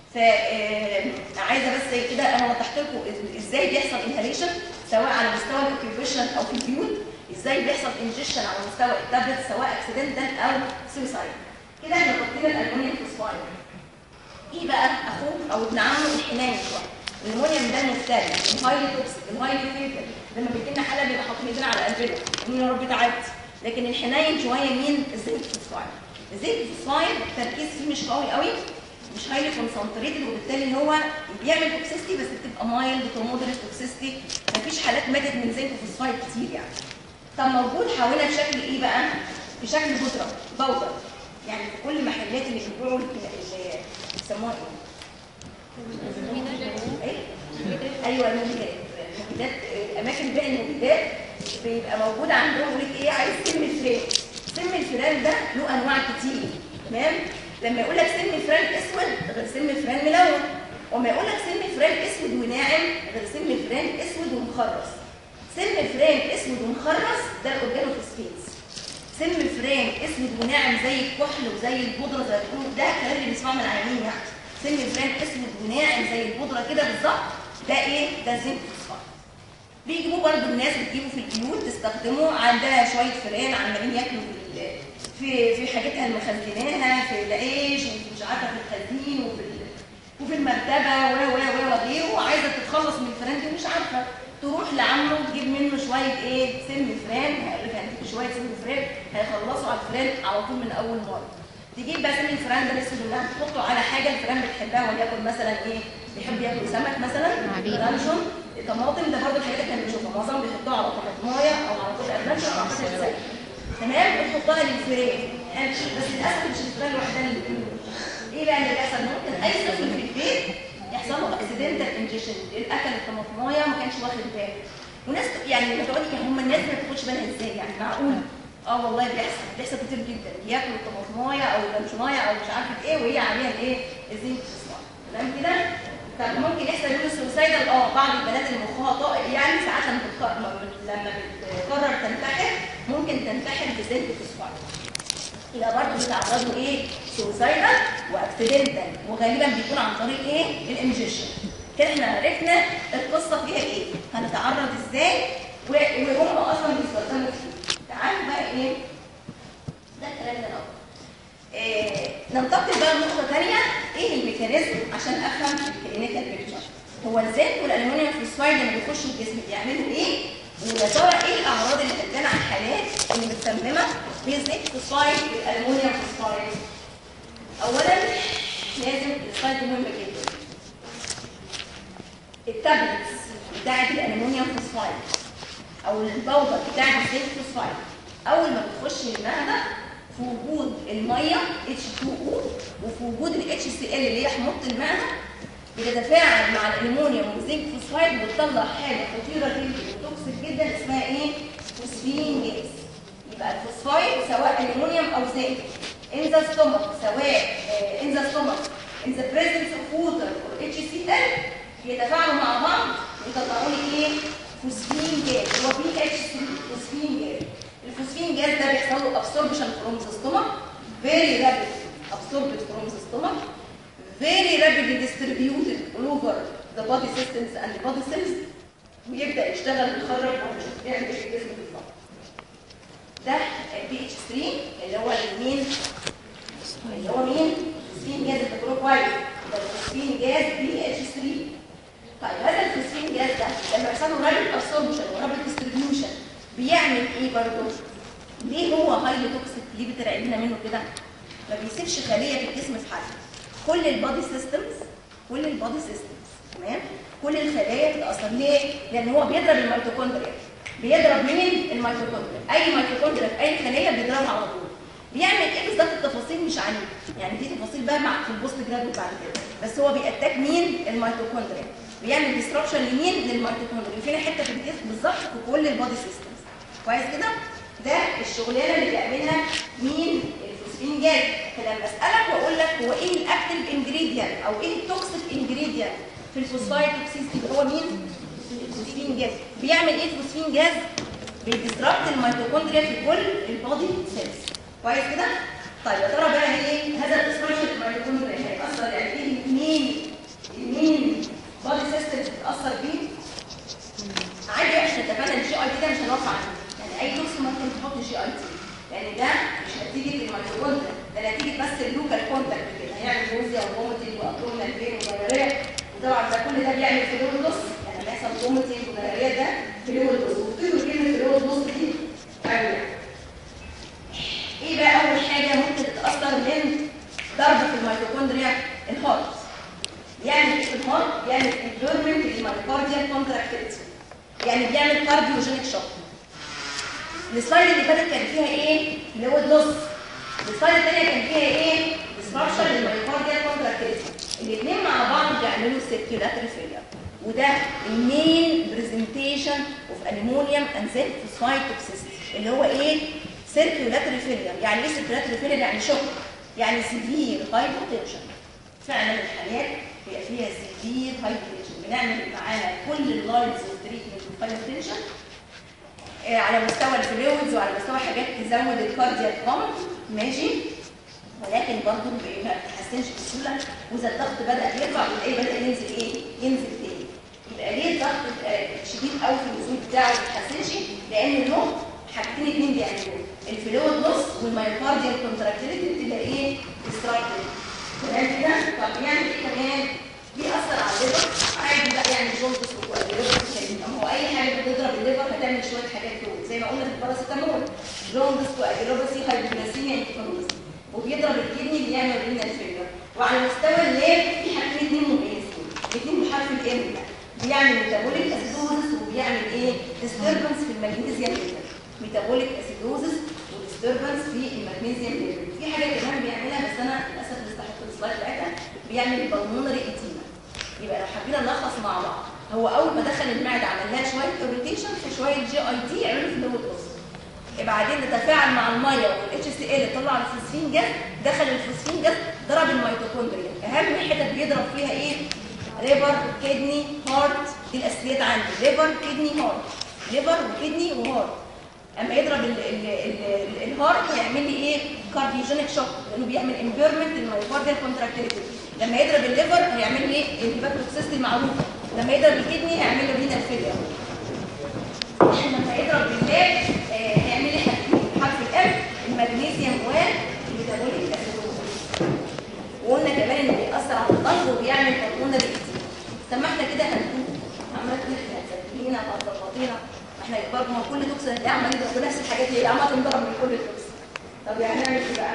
ف عايزه بس كده انا وضحت لكم ازاي بيحصل انهاليشن سواء على مستوى الاوكيوبيشن او في البيوت، ازاي بيحصل انجكشن على مستوى التابلت سواء اكسيدنتال او سويسايد. كده احنا حطينا الالومنيوم فوسفايد. ايه بقى اخوه او ابن عمه الحنين شويه؟ الالومنيوم ده المفترس، الهايلي توكسيك، الهايلي فيتال. لما بيجي لنا حاله بيبقى حاطين ايدينا على قلبنا ان يا رب تعدي. لكن الحنين شويه مين؟ الزنك فوسفايد. الزنك فوسفايد التركيز فيه مش قوي قوي، مش هايلي كونسنتريتد، وبالتالي هو بيعمل توكسيستي بس بتبقى مايلد تو مودريت توكسيستي. مفيش حالات ماتت من زنك فوسفايد كتير يعني. طب موجود حوالينا بشكل ايه بقى؟ بشكل بودره، بودر. يعني في كل المحلات اللي بيبيعوا اللي بيسموها ايه؟ ايه؟ ايوه المبيدات. المبيدات اماكن بيع المبيدات بيبقى موجود عندهم يقول لك ايه؟ عايز سم الفئران. سم الفئران ده له انواع كتير. تمام؟ لما يقول لك سم الفئران اسود غير سم الفئران ملون، وما يقول لك سم الفئران اسود وناعم غير سم الفئران اسود ومخرص. سم الفئران اسود ومخرص ده الاورجانوفوسفيتس. سم الفئران اسود وناعم زي الكحل وزي البودره زي الكحل، ده الكلام اللي بنسمعه من العيانين يعني. سم الفئران اسود وناعم زي البودره كده بالظبط، ده ايه؟ ده زنك فوسفايد. بيجيبوه برضه الناس بتجيبه في البيوت تستخدمه، عندها شويه فئران عمالين ياكلوا في في في حاجتها اللي مخزناها في العيش وفي مش عارفه في الخزين وفي وفي المرتبه و و و وغيره، وعايزه تتخلص من الفئران دي ومش عارفه، تروح لعمه تجيب منه شويه ايه؟ سم فران. هيقول لك هنديك شويه سم فران هيخلصوا على الفئران على طول من اول مره. تجيب بقى سم الفئران ده الاسود اللي هتحطه على حاجه الفئران بتحبها، وليكن مثلا ايه؟ بيحب ياكل سمك مثلا، لانشون، طماطم، ده برضه الحاجات اللي احنا بنشوفها معظمهم بيحطوها على طماطمايه او على قطع لانشون او على قطع سمك. تمام؟ وتحطها للفئران. بس للاسف مش الفئران لوحدها اللي بتقول ايه بقى اللي بيحصل؟ ممكن اي طفل في البيت يحصل له اكسيدنتال انجكشن، اكل الطماطمايه ما كانش واخد باله. وناس يعني لما تقول لي هم الناس ما بتاخدش بالها ازاي يعني؟ معقول؟ اه والله بيحصل، بيحصل كتير جدا، ياكلوا الطماطمايه او اللانشونايه او مش عارفه ايه وهي عليها الايه؟ الزنك فوسفايد. تمام كده؟ طب ممكن يحصل يقولوا سوسايدال، اه بعض البنات اللي مخها طائر يعني ساعات لما لما بتقرر تنتحر ممكن تنتحر بزنك فوسفايد. يبقى برضه بيتعرضوا ايه؟ سوسايدال واكسيدنتال، وغالبا بيكون عن طريق ايه؟ الانجكشن. كده احنا عرفنا القصه فيها ايه؟ هنتعرض ازاي؟ وهم اصلا بيستخدموا فيه. تعالوا بقى ايه؟ ده الكلام اللي انا قلته. إيه ننتقل بقى لنقطه ثانيه، ايه الميكانيزم عشان افهم الكلينيكال بيكتشر؟ هو الزنك والالومنيوم فوسفايد لما بيخشوا الجسم بيعملوا ايه؟ ويا ترى ايه الاعراض اللي بتبان على الحالات اللي متسممه بالزنك فوسفايد والالومنيوم فوسفايد؟ اولا لازم السلايد مهم جدا. التابلتس بتاعت الالومنيوم فوسفايد او البودر بتاعت الزنك فوسفايد اول ما بتخش المعده في وجود الميه اتش تو او وفي وجود الاتش سي ال اللي هي حموضه المعده بتتفاعل مع الالومنيوم والزنك فوسفايد وتطلع حاجه خطيره جدا وتوكسيك جدا اسمها ايه؟ فوسفين جاز. يبقى الفوسفايد سواء الومنيوم او زنك in the stomach سواء uh, in the stomach in the presence of water or اتش سي ال يتفاعلوا مع بعض ويطلعوا لي ايه؟ فوسفين جاز. هو بي اتش ثلاثة فوسفين جاز. الفوسفين جاز ده بيحصل له ابسوربشن فروم ذا ستومك، فيري رابيد ابسوربد فروم ذا ستومك، very rapidly distributed all over the body systems and the body cells، ويبدا يشتغل ويخرج ونشوف بيعمل ايه في الجسم بالظبط. ده بي اتش ثلاثة اللي هو المين اللي هو مين؟ فوسفين جاز. الفوسفين كويس، ده الفوسفين جاز بي اتش ثلاثة. طيب هذا الفوسفين جاز ده لما يحصل له رابيد ابسوربشن ورابيد ديستريبيوشن بيعمل ايه برضه؟ ليه هو هايلي توكسيك؟ ليه بترعبنا منه كده؟ ما بيسيبش خليه في الجسم في حالها. كل البادي سيستمز كل البادي سيستمز تمام، كل الخلايا بتتاثر. ليه؟ لان هو بيضرب الميتوكوندريا. بيضرب مين؟ الميتوكوندريا. اي ميتوكوندريا في اي خليه بيضربها على طول. بيعمل ايه بالظبط؟ التفاصيل مش عنيفه، يعني في تفاصيل بقى مع في البوست جراد بعد كده، بس هو بيأتاك مين؟ الميتوكوندريا. بيعمل ديستربشن لمين؟ للميتوكوندريا. فين حته في الجسم بالظبط؟ في كل البادي سيستمز. كويس كده؟ ده الشغلانه اللي بيعملها مين؟ الفوسفين جاز. فلما اسالك واقول لك هو ايه الاكتيف انجريدينت او ايه التوكسيك انجريدينت في الفوسفايد توكسيستي، هو مين؟ الفوسفين جاز. بيعمل ايه الفوسفين جاز؟ بيديستربت الميتوكوندريا في كل البادي سيلز. كويس كده؟ طيب يا ترى بقى ايه هذا الديستربشن في الميتوكوندريا هيأثر يعني ايه؟ مين مين بادي سيستم بتتاثر بيه؟ عادي احنا اتفقنا ان الجي اي تي ده مش هنوقف عنه، يعني اي توكس ممكن تحط جي اي تي، لان ده مش نتيجه الميتوكوندريا، ده نتيجه بس اللوكال كونتاكت كده، هيعمل نوزيا وفوميتنج وابدومينال بين ودايريه، وطبعا ده كل ده بيعمل فلويد لوس، يعني بيحصل فوميتنج ودايريه ده فلويد لوس، وبتقولوا كلمه فلويد لوس دي قوي. ايه بقى اول حاجه ممكن تتاثر من ضرب في الميتوكوندريا؟ الهارت. يعني ايه الهارت؟ يعني انفيرمنت للميتوكارديال كونتراكتيليتي، يعني بيعمل كارديوجينيك شوك. السلايد اللي فاتت كان فيها ايه؟ فلويد لوس. السلايد الثانيه كان فيها ايه؟ ديسربشن للميتوكارديال كونتراكتيليتي. الاثنين مع بعض بيعملوا سيركيولاتري فيلير، وده المين برزنتيشن اوف الومنيوم اند زنك فوسفايد توكسيستي، اللي هو ايه؟ سيركيولاتري فيلير. يعني ايه سيركيولاتري فيلير؟ يعني شوك، يعني سيفير هايبوتنشن. فعلا الحالات بيبقى فيها سيفير هايبوتنشن، بنعمل معاها كل اللاينز اوف تريتمنت اوف هايبوتنشن على مستوى الفلويدز وعلى مستوى حاجات تزود الكاردياك بامب، ماشي، ولكن برضه ما بتتحسنش بسهوله، واذا الضغط بدا يرفع وتلاقيه بدا ينزل ايه؟ ينزل تاني. يبقى ليه الضغط شديد قوي في النزول بتاعه ما بيتحسنش؟ لان له حاجتين اثنين بيعملوه، الفلويد لوس والمايوكارديال كونتراكتيليتي بتبقى ايه؟ ديستراكتيف. تمام كده؟ طب بيعمل ايه كمان؟ بيأثر على الليفر، عادي بقى يعني جونتس وكوادريلوباسي، هو اي حاجه بتضرب الليفر هتعمل شويه حاجات دول زي ما قلنا في الباراسيتامول، جونتس وكوادريلوباسي هايبوغليسيميا انكفالوباسي، وبيضرب الكدني بيعمل رينال فيلير. وعلى مستوى الليل في حاجتين اثنين مميزين، الاثنين بحرف الام، بيعمل ميتابوليك اسيدوزس وبيعمل ايه؟ ديستربنس في المغنيسيوم ليفل. ميتابوليك اسيدوزس وديستربنس في المغنيسيوم ليفل. في حاجه كمان بيعملها بس انا للاسف مش هحط السلايد بتاعتها، بيعمل بالمونري ايتيما. يبقى لو حبينا نلخص مع بعض، هو اول ما دخل المعده عمل لها شويه اورينتيشن في شويه جي اي تي عملوا فلويد لوس، بعدين تفاعل مع الميه والاتش سي ال طلع الفوسفين جاز، دخل الفوسفين جاز ضرب الميتوكوندريا. اهم حته بيضرب فيها ايه؟ ليفر، كدني، هارت. دي الاساسيات عندي، ليفر، كدني، هارت. ليفر وكدني وهارت. اما يضرب ال ال ال الهارت هيعمل لي ايه؟ كارديوجينيك شوك، لانه بيعمل امبيرمنت للمايوكارديال كونتراكتيليتي. لما يضرب الليفر هيعمل لي الهيباتوكسيستي المعروفه. لما يضرب الكدني هيعمل له رينال فيلير. لما يضرب الليل هيعمل لي حاجتين حرف الام، المغنيسيوم والميتابوليك اسيدوز. وقلنا كمان انه بيأثر على الضغط وبيعمل هرمون الاكتئاب. طب ما احنا كده هنقول عماله تحكي هتسجلينا وهتظبطينا، احنا برضه ما كل توكس هتلاقي عمال يضرب نفس الحاجات اللي عماله تنضرب من كل التوكس. طب يعني هنعمل ايه بقى؟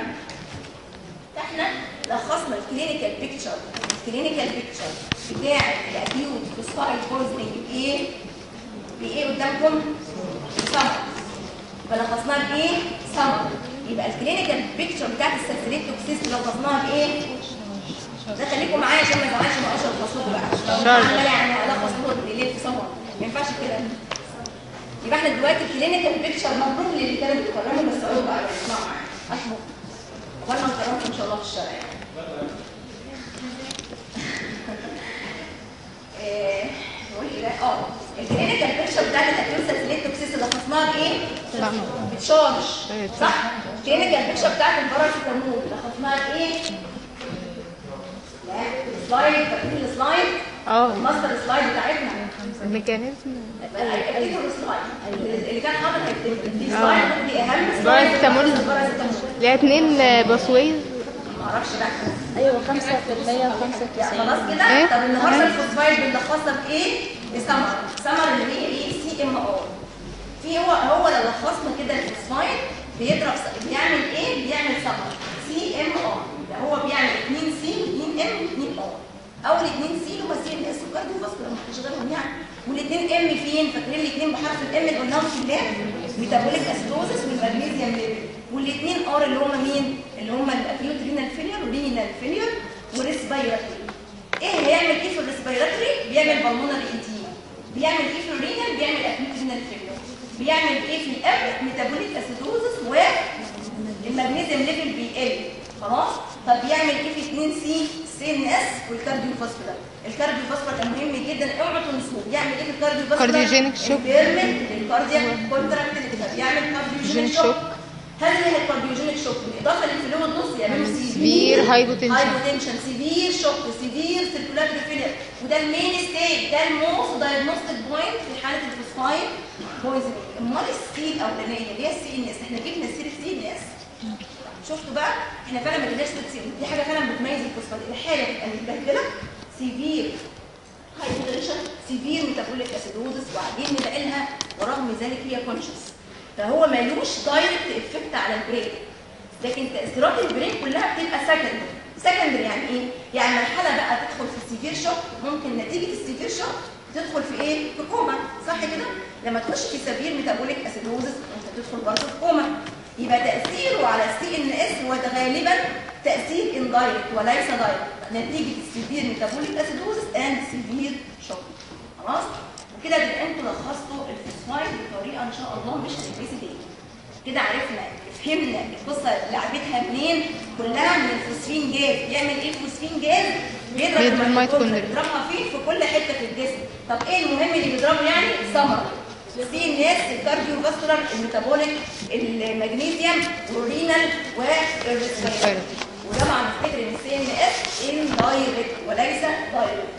احنا لخصنا الكلينيكال بيكتشر، الكلينيكال بيكتشر بتاع الاكيوت فوسفايد بويزنينج بايه؟ بايه قدامكم؟ سمر. يبقى لخصناها بايه؟ سمر. يبقى الكلينيكال بيكتشر بتاعت السلسليت توكسيس لخصناها بايه؟ ده خليكم معايا عشان ما يزعلش ما اقدرش الخصوص بقى. انا يعني الخص له ليه في سمر؟ ما ينفعش كده. يبقى احنا دلوقتي الكلينيكال بيكتشر مبروك للي كانوا بيتكلموا بس اقول بقى اسمعوا معايا. اسمعوا. وانا هكرمكم ان شاء الله في الشارع. اه الكلينيكال بيكتشر بتاعت الاكيوت ساليسيليت توكسيس اللي خصناها بايه؟ بتشارج صح؟ الكلينيكال بيكتشر بتاعت الباراسيتامول اللي خصناها بايه؟ لا سلايد، فاكرين السلايد؟ اه الماستر سلايد بتاعتنا الميكانيزم اكتبوا السلايد اللي كان حاطط اكتبوا دي سلايد، دي اهم سلايد. باراسيتامول ليها اتنين باسويز. معرفش بقى. ايوه خمسة في المية وخمسة في المية. خلاص كده. إيه؟ طب النهارده الفوسفايد بنلخصها بايه؟ بسمر. سمر اللي هي ايه؟ سي ام ار. في هو هو لو لخصنا كده الفوسفايد بيضرب بيعمل ايه؟ بيعمل سمر سي ام ار. هو بيعمل اتنين سي و2 ام و2 ار. اول اتنين سي اللي هم سي ان اس وكارديو فاسكولار مفيش غيرهم يعني. والاثنين ام فين؟ فاكرين الاثنين بحرف الام اللي قلناهم في اللاب؟ ميتابوليك اسيدوزس والمغنيسيوم ليفل. والاثنين ار اللي هم مين؟ اللي هم الاكيوت رينال فيلير ورينال فيلير وريسبيراتوري. ايه هيعمل ايه في الريسبيراتوري؟ بيعمل بالمونري ايديما. بيعمل ايه في الرينال؟ بيعمل اكيوت رينال فيلير. بيعمل ايه في الام؟ ميتابوليك اسيدوزس والمغنيسيوم ليفل بيقل. خلاص؟ طب بيعمل ايه في اتنين سي؟ سي ان اس والكارديو فاسكولار. الكارديو فاسكولار كان مهم جدا، اوعوا تنسوه. بيعمل ايه في الكارديو فاسكولار؟ كارديوجينيك شوك. بيرمن الكاردياك كونتراكتيليتي. بيعمل كارديوجينيك شوك. هذه هي الكارديوجينيك شوك بالاضافه للفلويد نص يعملوا سيفير هايبوتنشن هايبوتنشن سيفير شوك سيفير سيركولاتري فيلير. وده المين ستيج، ده الموست دايجنوستيك بوينت في حاله الفوسفايد بويزنينج. امال السي الاولانيه اللي هي السي ان اس، احنا جبنا سيره سي ان اس. شفتوا بقى احنا فعلا ما جبناش سيره سي، دي حاجه فعلا بتميز الفوسفايد. الحاله بتبقى متبهدله سيفير هايبوتنشن سيفير ميتابوليك اسيدوزس وبعدين نلاقيها ورغم ذلك هي كونشس. فهو مالوش دايركت افكت على البرين، لكن تاثيرات البرين كلها بتبقى سكندري. سكندري يعني ايه؟ يعني مرحله بقى تدخل في السيفير شوك، ممكن نتيجه السيفير شوك تدخل في ايه؟ في كوما، صح كده؟ لما تخش في سيفير ميتابوليك اسيدوزس ممكن تدخل برضه في كوما. يبقى تاثيره على السي ان اس هو غالبا تاثير اندايركت وليس دايركت نتيجه السيفير ميتابوليك اسيدوزس اند سيفير شوك. خلاص؟ وكده تبقى انتوا لخصتوا الفوسفايد بطريقه ان شاء الله مش هتتنسي تاني. كده عرفنا فهمنا القصه لعبتها منين؟ كلها من الفوسفين جاز. بيعمل ايه الفوسفين جاز؟ بيضرب الميتوكوندريا. بيضربها فين؟ في كل حته في الجسم. طب ايه المهم اللي بيضربه يعني؟ سمر سي ان اس الكارديو فاسكولار الميتابوليك المغنيسيوم والرينال والريسبيراتوري. وطبعا نفتكر ان السي ان اس اندايركت وليس دايركت.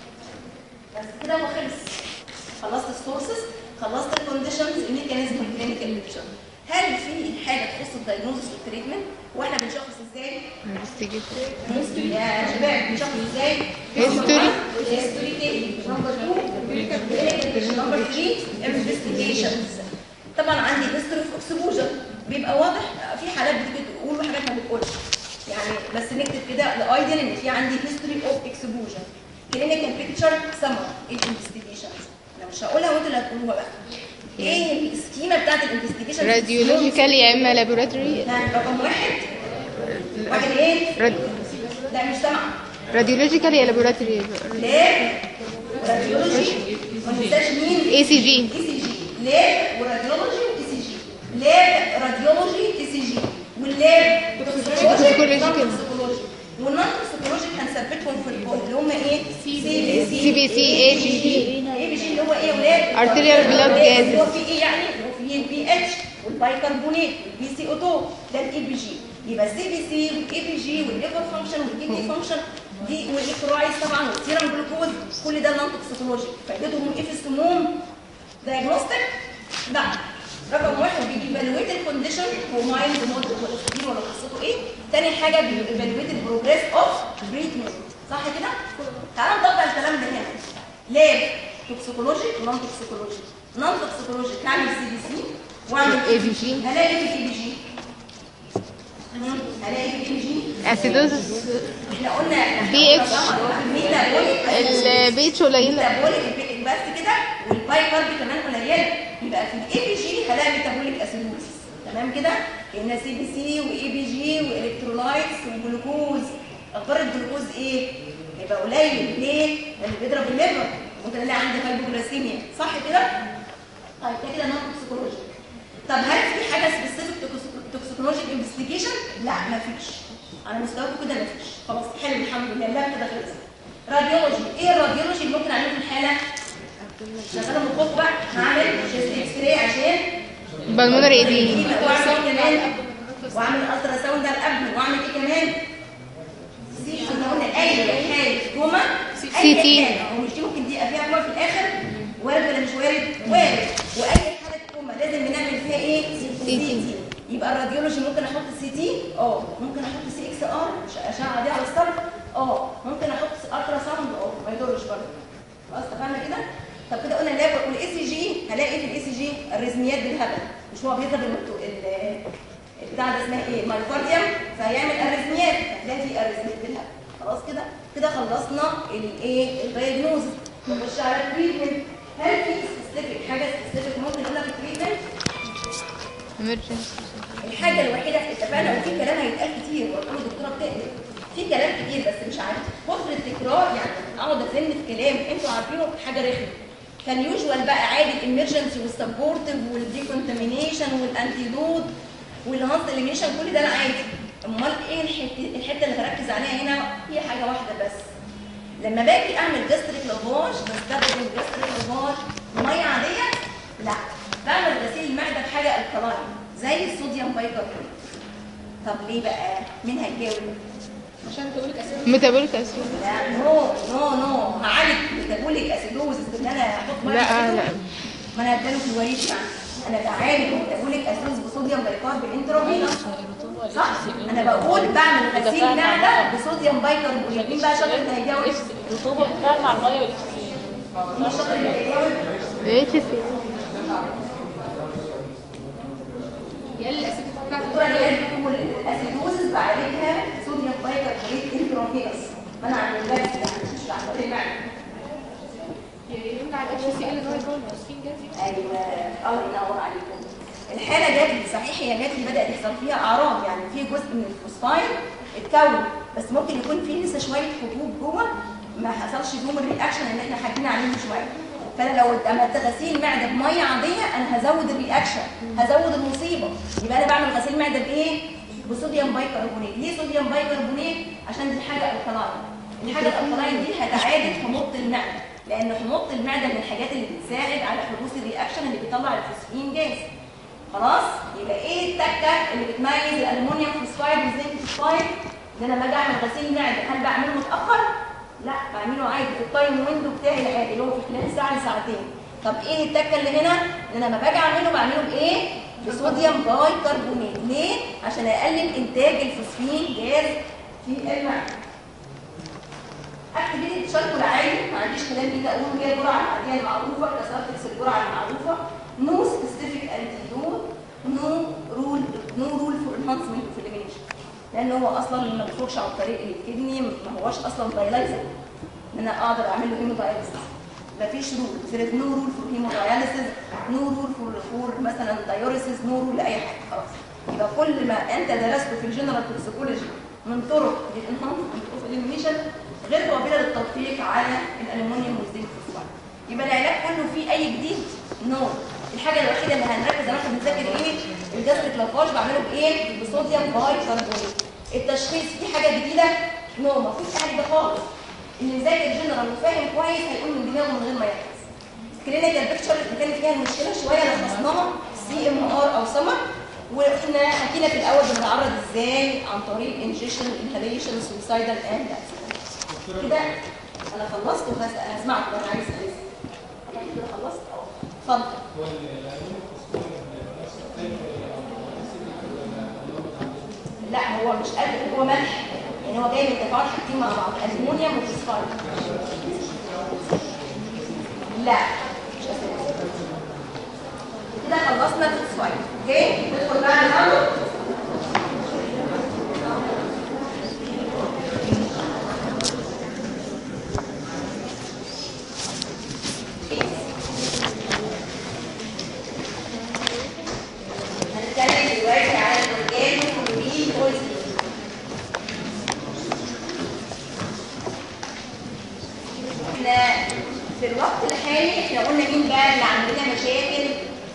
بس كده هو خلص. خلصت السورسز، خلصت الكونديشنز، الميكانيزم والكلينيكال بيكتشر. هل في حاجه تخص الدايجنوستس والتريتمنت؟ واحنا بنشخص ازاي؟ هيستوري يا شباب بنشخص ازاي؟ هيستوري هيستوري تاني. نمبر اتنين نمبر ثلاثة انفستيجيشنز. طبعا عندي هيستوري اوف اكسبوجر بيبقى واضح، في حالات بتقول وحاجات ما بتقولش يعني، بس نكتب كده الايديال ان في عندي هيستوري اوف اكسبوجر. كلينيكال بيكتشر سمر الانفستيجيشنز انا مش هقولها وانتوا اللي هتقولوها بقى. ايه السكيما بتاعت الانفستيجيشن؟ راديولوجيكال يا اما لابوراتوري. رقم واحد واحد ايه؟ راد... لا مش سامعه. راديولوجيكال يا لابوراتوري. لاب وراديولوجي ما ننساش مين؟ اي سي جي. اي سي جي. لاب وراديولوجي واي سي جي. لاب راديولوجي اي سي جي. واللاب توكسيكولوجي والنون توكسيكولوجي هنثبتهم في البول اللي هم ايه؟ سي بي سي سي بي سي اي جي جي. اي بي جي اللي هو ايه يا ولاد؟ ارتيريال بلاد جاز. اللي هو في ايه يعني؟ اللي هو في البي اتش والبايكربونات والبي سي او اتنين ده الاي بي جي. يبقى السي بي سي والاي بي جي والليفر فانكشن والكيدني فانكشن دي والاكترايز طبعا والسيرم جلوكوز كل ده نون توكسيكولوجي. فائدتهم ايه في السموم؟ دايجنوستيك؟ لا. رقم واحد بييفالويت الكونديشن هو مايلد مودريت ولا سيفير ولا قصته ايه؟ تاني حاجه بييفالويت البروجريس اوف تريتمنت. صح كده؟ تعالوا نطبق الكلام ده هنا. ليه؟ توكسيكولوجي ونون توكسيكولوجي. نون توكسيكولوجي هعمل سي بي سي واعمل اي بي جي. هلاقي ايه في الاي بي جي؟ هلاقي ايه في الاي بي جي؟ اسيدوزس. احنا قلنا بي اتش ميتابوليك البيتش قليله. ميتابوليك بس كده والباي كارب كمان قليله. يبقى في الاي بي جي هلاقي ميتابوليك اسيدوزس. تمام كده؟ قلنا سي بي سي واي بي جي والكترولايتس وجلوكوز. اخبار الجلوكوز ايه؟ يبقى قليل. ليه؟ لان بيضرب الليفر. ممكن الاقي عندي هايبوغلاسيميا. صح كده؟ طيب ده كده نون توكسيكولوجي. طب هل في حاجه سبيسيفيك توكسيكولوجي انفستيجيشن؟ لا مفيش. على مستواكم كده مفيش. خلاص حلو الحمد لله. اللاب كده خلص. راديولوجي. ايه الراديولوجي اللي ممكن اعمله في الحاله؟ شيست اكس راي عشان بالمونر اي دي. واعمل كمان واعمل الترا ساوند على الابدن، واعمل ايه كمان؟ سي تي. احنا قلنا اي حاله كوما سي تي. هو مش دي ممكن دي يبقى فيها عمر في الاخر؟ وارد ولا مش وارد؟ وارد. واي حاله كوما لازم بنعمل فيها ايه؟ سي تي. يبقى الراديولوجي ممكن احط السي تي؟ اه. ممكن احط سي اكس ار اشعه دي على السطح؟ اه. ممكن احط الترا ساوند؟ اه. ما يضرش برضه. خلاص اتفقنا كده؟ طب كده قلنا اللاب والاي سي جي. هلاقي ايه في الاي سي جي؟ الريزميات بالهبل. مش هو بيضرب البتاع ده اسمها ايه؟ مايوكارديوم، فهيعمل اريزميات، هتلاقي في اريزميات بالهبل. خلاص كده؟ كده خلصنا الايه؟ الدايجنوزس. نخش على التريتمنت. هل في سبيسيفيك حاجه سبيسيفيك ممكن نقولها في التريتمنت؟ الحاجه الوحيده اتفقنا، وفي كلام هيتقال كتير وتقول الدكتوره بتقلق في كلام كتير بس مش عارف كتر التكرار، يعني اقعد ازن في كلام انتوا عارفينه حاجه رخمه. كان يوجوال بقى عادي الامرجنسي والسبورتيف والديكونتامينيشن والانتيدوت والهانس اليميشن، كل ده انا عادي. امال ايه الحته الحته اللي هركز عليها هنا؟ هي حاجه واحده بس. لما باجي اعمل جاستريك لافاج بستخدم جاستريك لافاج ميه عاديه؟ لا، بعمل غسيل المعده بحاجه الكلاين زي الصوديوم بايكربونات. طب ليه بقى؟ مين هيجاوب؟ عشان ميتابوليك اسيدوز. ميتابوليك اسيدوز. لا نو نو نو هعالج ميتابوليك اسيدوز ان انا احط ميه؟ لا لا، ما انا اداله في الوريد يعني. انا بعالج ميتابوليك اسيدوز بصوديوم بايكارب انترافينوس، صح؟ انا بقول بعمل غسيل معده بصوديوم بايكربونات. مين بقى شاطر اللي هيجاوب؟ الرطوبه بتتفاعل مع الميه والاكسجين. مين شاطر اللي هيجاوب؟ اتش سي. يقلل الاسيد بتاع الدكتوره اللي قالت لكم الاسيدوزز بعالجها صوديوم بايكربونات انترافينوس. ما انا عن البس مش عن طريق المعده. يمنع الاتش سي ال ان هو يكون اكسجين جاز. ايوه الله ينور عليكم. الحاله جات لي صحيح، هي جات لي بدات يحصل فيها اعراض، يعني في جزء من الفوسفاين اتكون، بس ممكن يكون في لسه شويه حبوب جوه ما حصلش فيهم الرياكشن اللي احنا حكينا عليه من شويه. فانا لو عملت غسيل معده بميه عاديه انا هزود الرياكشن، هزود المصيبه. يبقى انا بعمل غسيل معده بايه؟ بصوديوم بايكربونات. ليه صوديوم بايكربونات؟ عشان دي حاجه الكلاين. الحاجه الالكلاين دي هتعالج حموضه المعده، لان حموضه المعده من الحاجات اللي بتساعد على حدوث الرياكشن اللي بيطلع الفوسفين جاز. خلاص؟ يبقى ايه التكه اللي بتميز الالومنيوم فوسفايد والزنك فوسفايد؟ ان انا لما اجي اعمل غسيل معده هل بعمله متاخر؟ لا، بعمله عادي في التايم ويندو بتاعي العادي اللي هو في خلال ساعه لساعتين. طب ايه التكه اللي هنا؟ ان انا لما باجي اعمله بعمله بايه؟ بصوديوم بايكربونات. ليه؟ عشان اقلل انتاج الفوسفين جاز في المعده. اكتب لي التشاركل عادي، ما عنديش كلام كده اقول هي الجرعه العاديه المعروفه، كسرت الجرعه المعروفه. نو سبيسيفيك انتيدوت، نو رول نو رول فور انهانسمنت اوف اليمينيشن، لان هو اصلا ما بيخرجش عن طريق الكدني، ما هوش اصلا دايلايزر ان انا اقدر اعمل له هيموداياليسيس. مفيش رول، there is no rule for hemodialysis، no rule for for مثلا diuresis، no rule لاي حاجه. خلاص يبقى كل ما انت درسته في الجنرال توكسيكولوجي من طرق للانهانسمنت اوف اليمينيشن غير قابله للتطبيق على الالومنيوم والزنك فوسفايد. يبقى العلاج كله فيه اي جديد؟ نو no. الحاجه الوحيده اللي هنركز عليها بنذاكر ايه؟ الجاستريك لافاج بعمله بايه؟ بصوديوم بايكربونات. التشخيص فيه حاجه جديده؟ نو no. مفيش حاجه خالص. اللي مذاكر جنرال وفاهم كويس هيقول من دماغه من غير ما يركز. كلينيكال بيكتشر اللي كانت فيها المشكله شويه لخصناها سي ام ار او سمر، واحنا حكينا في الاول بنتعرض ازاي عن طريق انجيشن انهاليشن سويسايدال اند كده. انا خلصت وهسمعكم انا عايز اسال كده. خلصت اه اتفضل. لا هو مش قادر، هو ملح، يعني هو جاي من تفاعل حاجتين مع بعض، الومنيوم وفوسفايد. لا مش اساسي. كده خلصنا الفوسفايد. اوكي ندخل بقى على بعضه. هنتكلم دلوقتي على الاورجانو كلورين بويزن. احنا في الوقت الحالي احنا قلنا مين بقى اللي عندنا مشاكل؟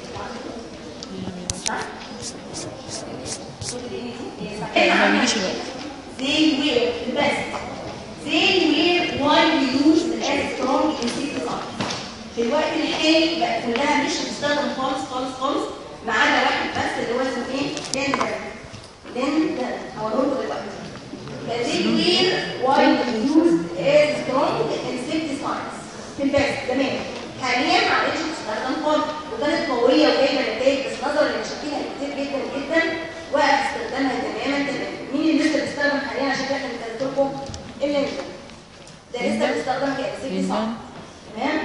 ما بيجيش الوقت. They were the best. They were why we use as strong insecticide. في الوقت الحالي تاني بقى كلها مش هتستخدم خالص خالص خالص ما عدا واحد بس اللي هو اسمه ايه؟ دندر. دندر هقول لكم دلوقتي. كاتيجوري وايد يوز از سترونج انسكتيسايدز في الباس تمام. حاليا ما عادتش بتستخدم خالص وكانت قويه وجايبه نتائج بس نظرا لمشاكلها كتير جدا جدا وقف استخدامها تماما تماما. مين اللي لسه بيستخدم حاليا عشان كده كنت قلت لكم اللينجر ده لسه بيستخدم كانسكتيسايد تمام؟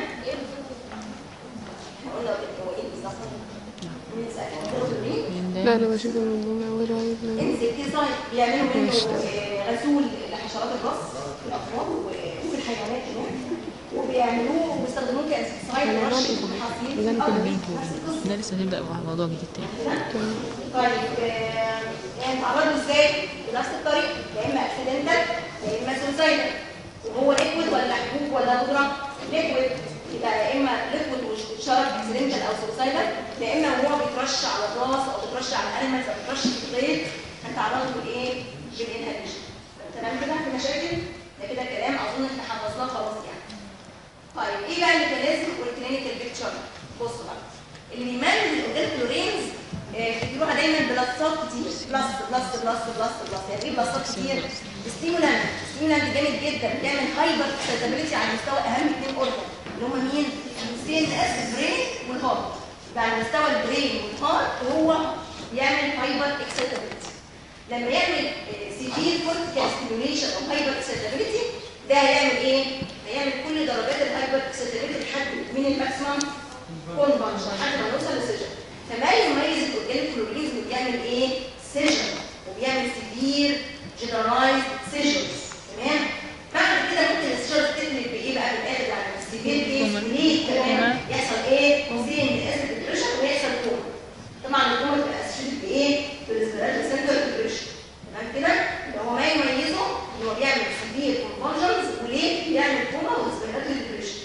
قلنا هو ايه بالظبط؟ مين سأل؟ لا انا بشوف الموضوع اول واحد انسكتيسايد بيعملوا منه غسول لحشرات الراس في الاطفال وفي الحيوانات كمان وبيعملوه وبيستخدموه كانسكتيسايد رش محاصيل ده لسه هنبدأ مع موضوع جديد تاني. طيب يعني تعرضوا ازاي؟ بنفس الطريقه يا اما اكسيدنتال يا اما سوسايدال وهو ليكويد ولا حبوب ولا بودره؟ ليكويد يبقى يا اما ليكويد وشرب اكسيدنتال او سوسايدال يا اما وهو بيترش على الراس او بيترش على الانيمالز او بيترش في الغيط هتعرضوا بالايه؟ بالانهاليشن. تمام كده في مشاكل؟ ده كده كلام اظن احنا حفظناه خلاص يعني. طيب ايه بقى الميكانيزم والكلينيكال بيكتشر؟ بصوا بقى اللي بيميز الاورجانيك كلورينز بيجيبوها دايما بلصات كتير بلس بلس بلس بلس بلس يعني ايه بلصات كتير؟ ستيمولانت ستيمولانت جامد جدا بيعمل هايبر اكسيتابيلتي على مستوى اهم اثنين اورجان اللي هم مين؟ السي ان اس البرين والهارت. يبقى على مستوى البرين والهارت هو يعمل هايبر اكسيتابيلتي. لما يعمل سيفير كورتيكال ستيميوليشن او هايبر اكسيتابيلتي ده هيعمل ايه؟ هيعمل كل درجات الهايبر اكسيتابيلتي لحد من الماكسيمم كونفرجن لحد ما نوصل للسجن. فما يميز الاورجانيك كلورينز بيعمل ايه؟ سجن وبيعمل سيفير جنرالايز سيجنز تمام؟ بعد كده ممكن السيجنز تقلب بايه بقى بالاخر على السيفير كيس ليه كمان يحصل ايه؟ سي ان اس ديبريشن ويحصل كوما. طبعا الكوما بتبقى اسوشيتد بايه؟ بالريسبيراتوري سنتر ديبريشن تمام كده؟ يبقى هو ما يميزه ان هو بيعمل سيفير كونفرجنز وليه؟ بيعمل كوما وريسبيراتوري ديبريشن.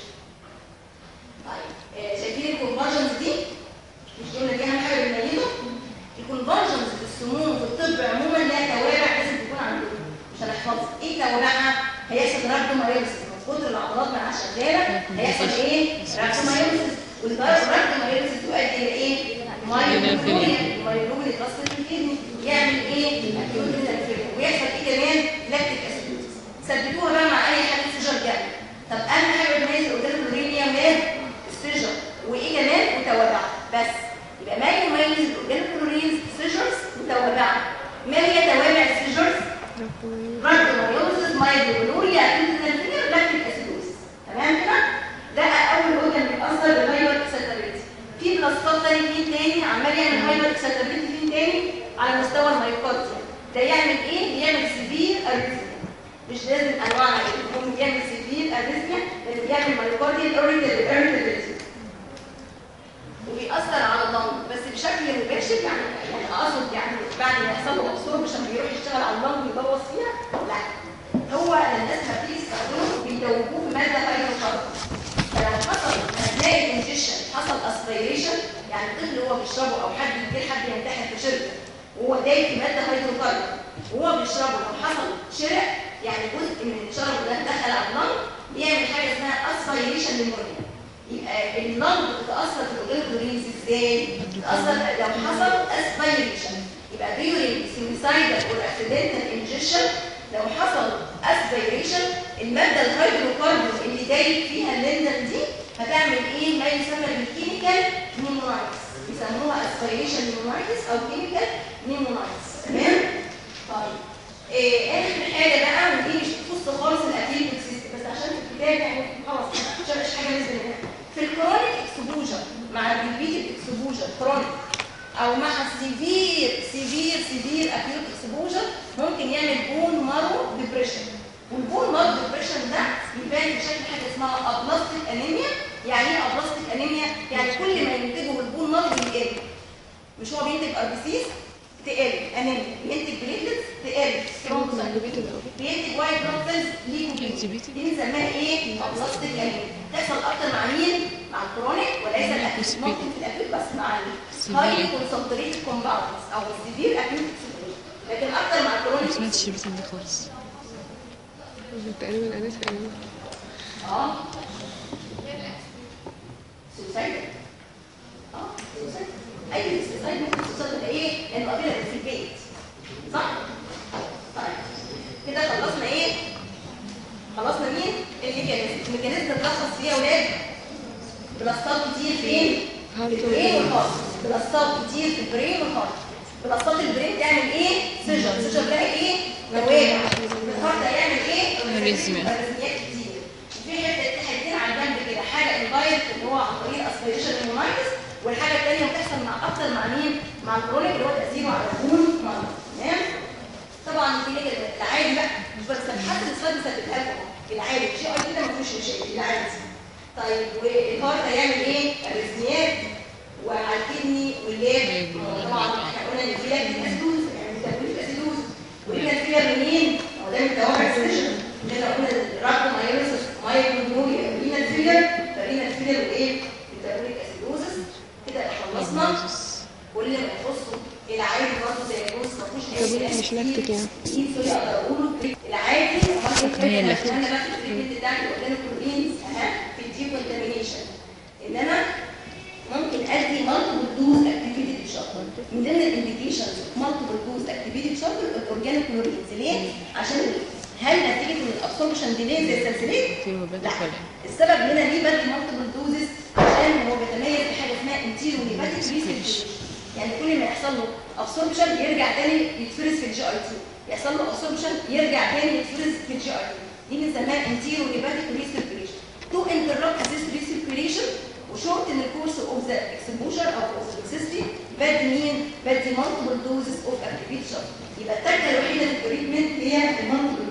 طيب آه شايفين الكونفرجنز دي؟ مش قلنا دي اهم حاجه بنميزه؟ الكونفرجنز في السموم في الطب عموما لها توابع لازم تكون عندكم مش هنحفظها. ايه توابعها؟ هيحصل راكتومايوسيس من كتر العضلات ما شغاله هيحصل ايه؟ راكتومايوسيس والراكتومايوسيس تؤدي الى ايه؟ مايلوجلوبين المايلوجلوبين يترسب في الكدني يعمل ايه؟ اكيوت رينال ويحصل ايه كمان؟ لاكتيك اسيدوزيس. ثبتوها بقى مع اي حاجه سجر جامد. طب اهم حاجه بتميز الاورجانيك كلورين هي مال السجر وايه كمان؟ وتوابعها بس. يبقى ما يميز الاورجانيك كلورينز سيجرز وتوابعها. ما هي توابع السيجرز؟ راكتومايوسيس مايلوجلوريا اكيوت لاكتيك اسيدوزيس تمام كده؟ ده اول اورجان بيتاثر بالهايبر اكسيتابيلتي. في بلاستات تاني فين تاني عمال يعمل هايبر اكسيتابيلتي فين تاني؟ على مستوى المايوكارديا. ده يعمل ايه؟ بيعمل سيفير اريثميا. مش لازم انواع المهم يعمل سيفير اريثميا لازم يعمل مايوكارديال اريثميا وبيأثر على اللنج بس بشكل مباشر يعني يعني اقصد يعني بعد ما يحصل له ابسوربشن بيروح يشتغل على اللنج ويبوظ فيها لا هو الناس ما بتيجي تستخدمه بيدوبوه بماده هيدروكربون. فلو حصل اثناء الانجكشن حصل اسبيريشن يعني الطفل هو بيشربه او حد يديه حد ينتحر في شركه وهو دايب في ماده هيدروكربون وهو بيشربه لو حصل شرق يعني جزء من الشرب ده دخل على اللنج بيعمل حاجه اسمها اسبيريشن نيمونيا. يبقى اللنج بتتاثر في الاورجانيزم ازاي؟ بتتاثر لو حصل اسبيريشن يبقى ديورينج سيوسايدال اور اكسيدنتال انجكشن لو حصل اسبيريشن الماده الهيدروكربون اللي دايب فيها الليندن دي هتعمل ايه؟ ما يسمى بالكيميكال نيمونايتس بيسموها اسبيريشن نيمونايتس او كيميكال نيمونايتس تمام؟ طيب ايه اخر حاجه بقى ودي مش تخص خالص الاكيد بس عشان في الكتاب يعني خلاص مش مش حاجه نسبه منها. في الكرونيك اكسبوجر مع الريبيتد اكسبوجر كرونيك او مع سيفير سيفير سيفير اكيوت اكسبوجر ممكن يعمل بون مارو ديبريشن. والبون مارو ديبريشن ده يبان بشكل حاجه اسمها ابلاستيك انيميا. يعني ايه ابلاستيك انيميا؟ يعني كل ما ينتجه البون مارو بيقل. مش هو بينتج اربيسيس تقل انيميا بينتج بليتلتس تقل بينتج وايت بلاد سيلز ليكوبين دي بنسميها ايه؟ ابلاستيك انيميا. تحصل اكتر مع مين؟ مع الكرونيك وليس الاكيوت. ممكن في الاكيوت بس مع الهاي كونسنتريتد كومباوندز او السيفير اكيوت اكسبوجر لكن اكتر مع الكرونيك. ما سمعتش البيت ده خالص تقريبا انا تقريبا اه سوسايد بلاستات كتير فين؟ في البرين والهارت. بلاستات كتير في البرين والهارت. بلاستات البرين تعمل ايه؟ سيجر. سيجر بلاقي ايه؟ توابع. الهارت هيعمل ايه؟ اريزميا كتير. في حته حتتين على الجنب كده، حاجه انفايرت اللي هو عن طريق الاسبيريشن المونايتس، والحاجه الثانيه بتحصل مع اكتر مع مين؟ مع الكرونيك اللي هو تاثيره على البون مرض. تمام؟ طبعا في العادي بقى مش بس حتى الاسفاد مثبتها لكم العادي الجي اي كده ما فيهوش مشاكل العادي. طيب والهارت هيعمل ايه؟ الرسميات وعلى الكدني واللاب. طبعا احنا قلنا ان في لاب اسيدوز يعني تكوين الاسيدوز، وقلنا الفيلر منين؟ هو ده من توابع السيشن. احنا قلنا الرقم مايوسس مايكروبيوريا قلنا الفيلر فقلنا الفيلر وايه؟ تكوين الاسيدوزس. كده خلصنا كل ما يخصوا العادي برضه زي الجوز ما فيهوش اي مش لاكتك يعني سوري اقدر اقوله العادي. هي اللي انا بقى في التريتمنت بتاعتي اورجانيك بروتينز اها في الدي كونتامينيشن ان انا ممكن ادي مالتيبل دوز اكتيفيتي شاتل. من ضمن الانديكيشنز مالتيبل دوز اكتيفيتي شاتل الاورجانيك بروتينز. ليه؟ عشان هل نتيجه من الابسوربشن ديلي زي السلسلات؟ لا. السبب هنا ليه بدي مالتيبل دوزز عشان هو بيتميز بحاجه اسمها انتيرو هيباتيك ريسيرش. يعني كل ما يحصل له ابسوربشن يرجع تاني يتفرز في الجي اي تي، يحصل له ابسوربشن يرجع تاني يتفرز في الجي اي تي. دي بنسميها انتيرو هيباتيك ريسيركيوليشن. تو انتربت ذيس ريسيركيوليشن وشورت ان الكورس اوف ذا اكسبوجر او اوف توكسيستي بدي مين؟ بدي مالتيبل دوزز اوف اكتيفيتي شاتل. يبقى التكه الوحيده في التريتمنت هي المالتيبل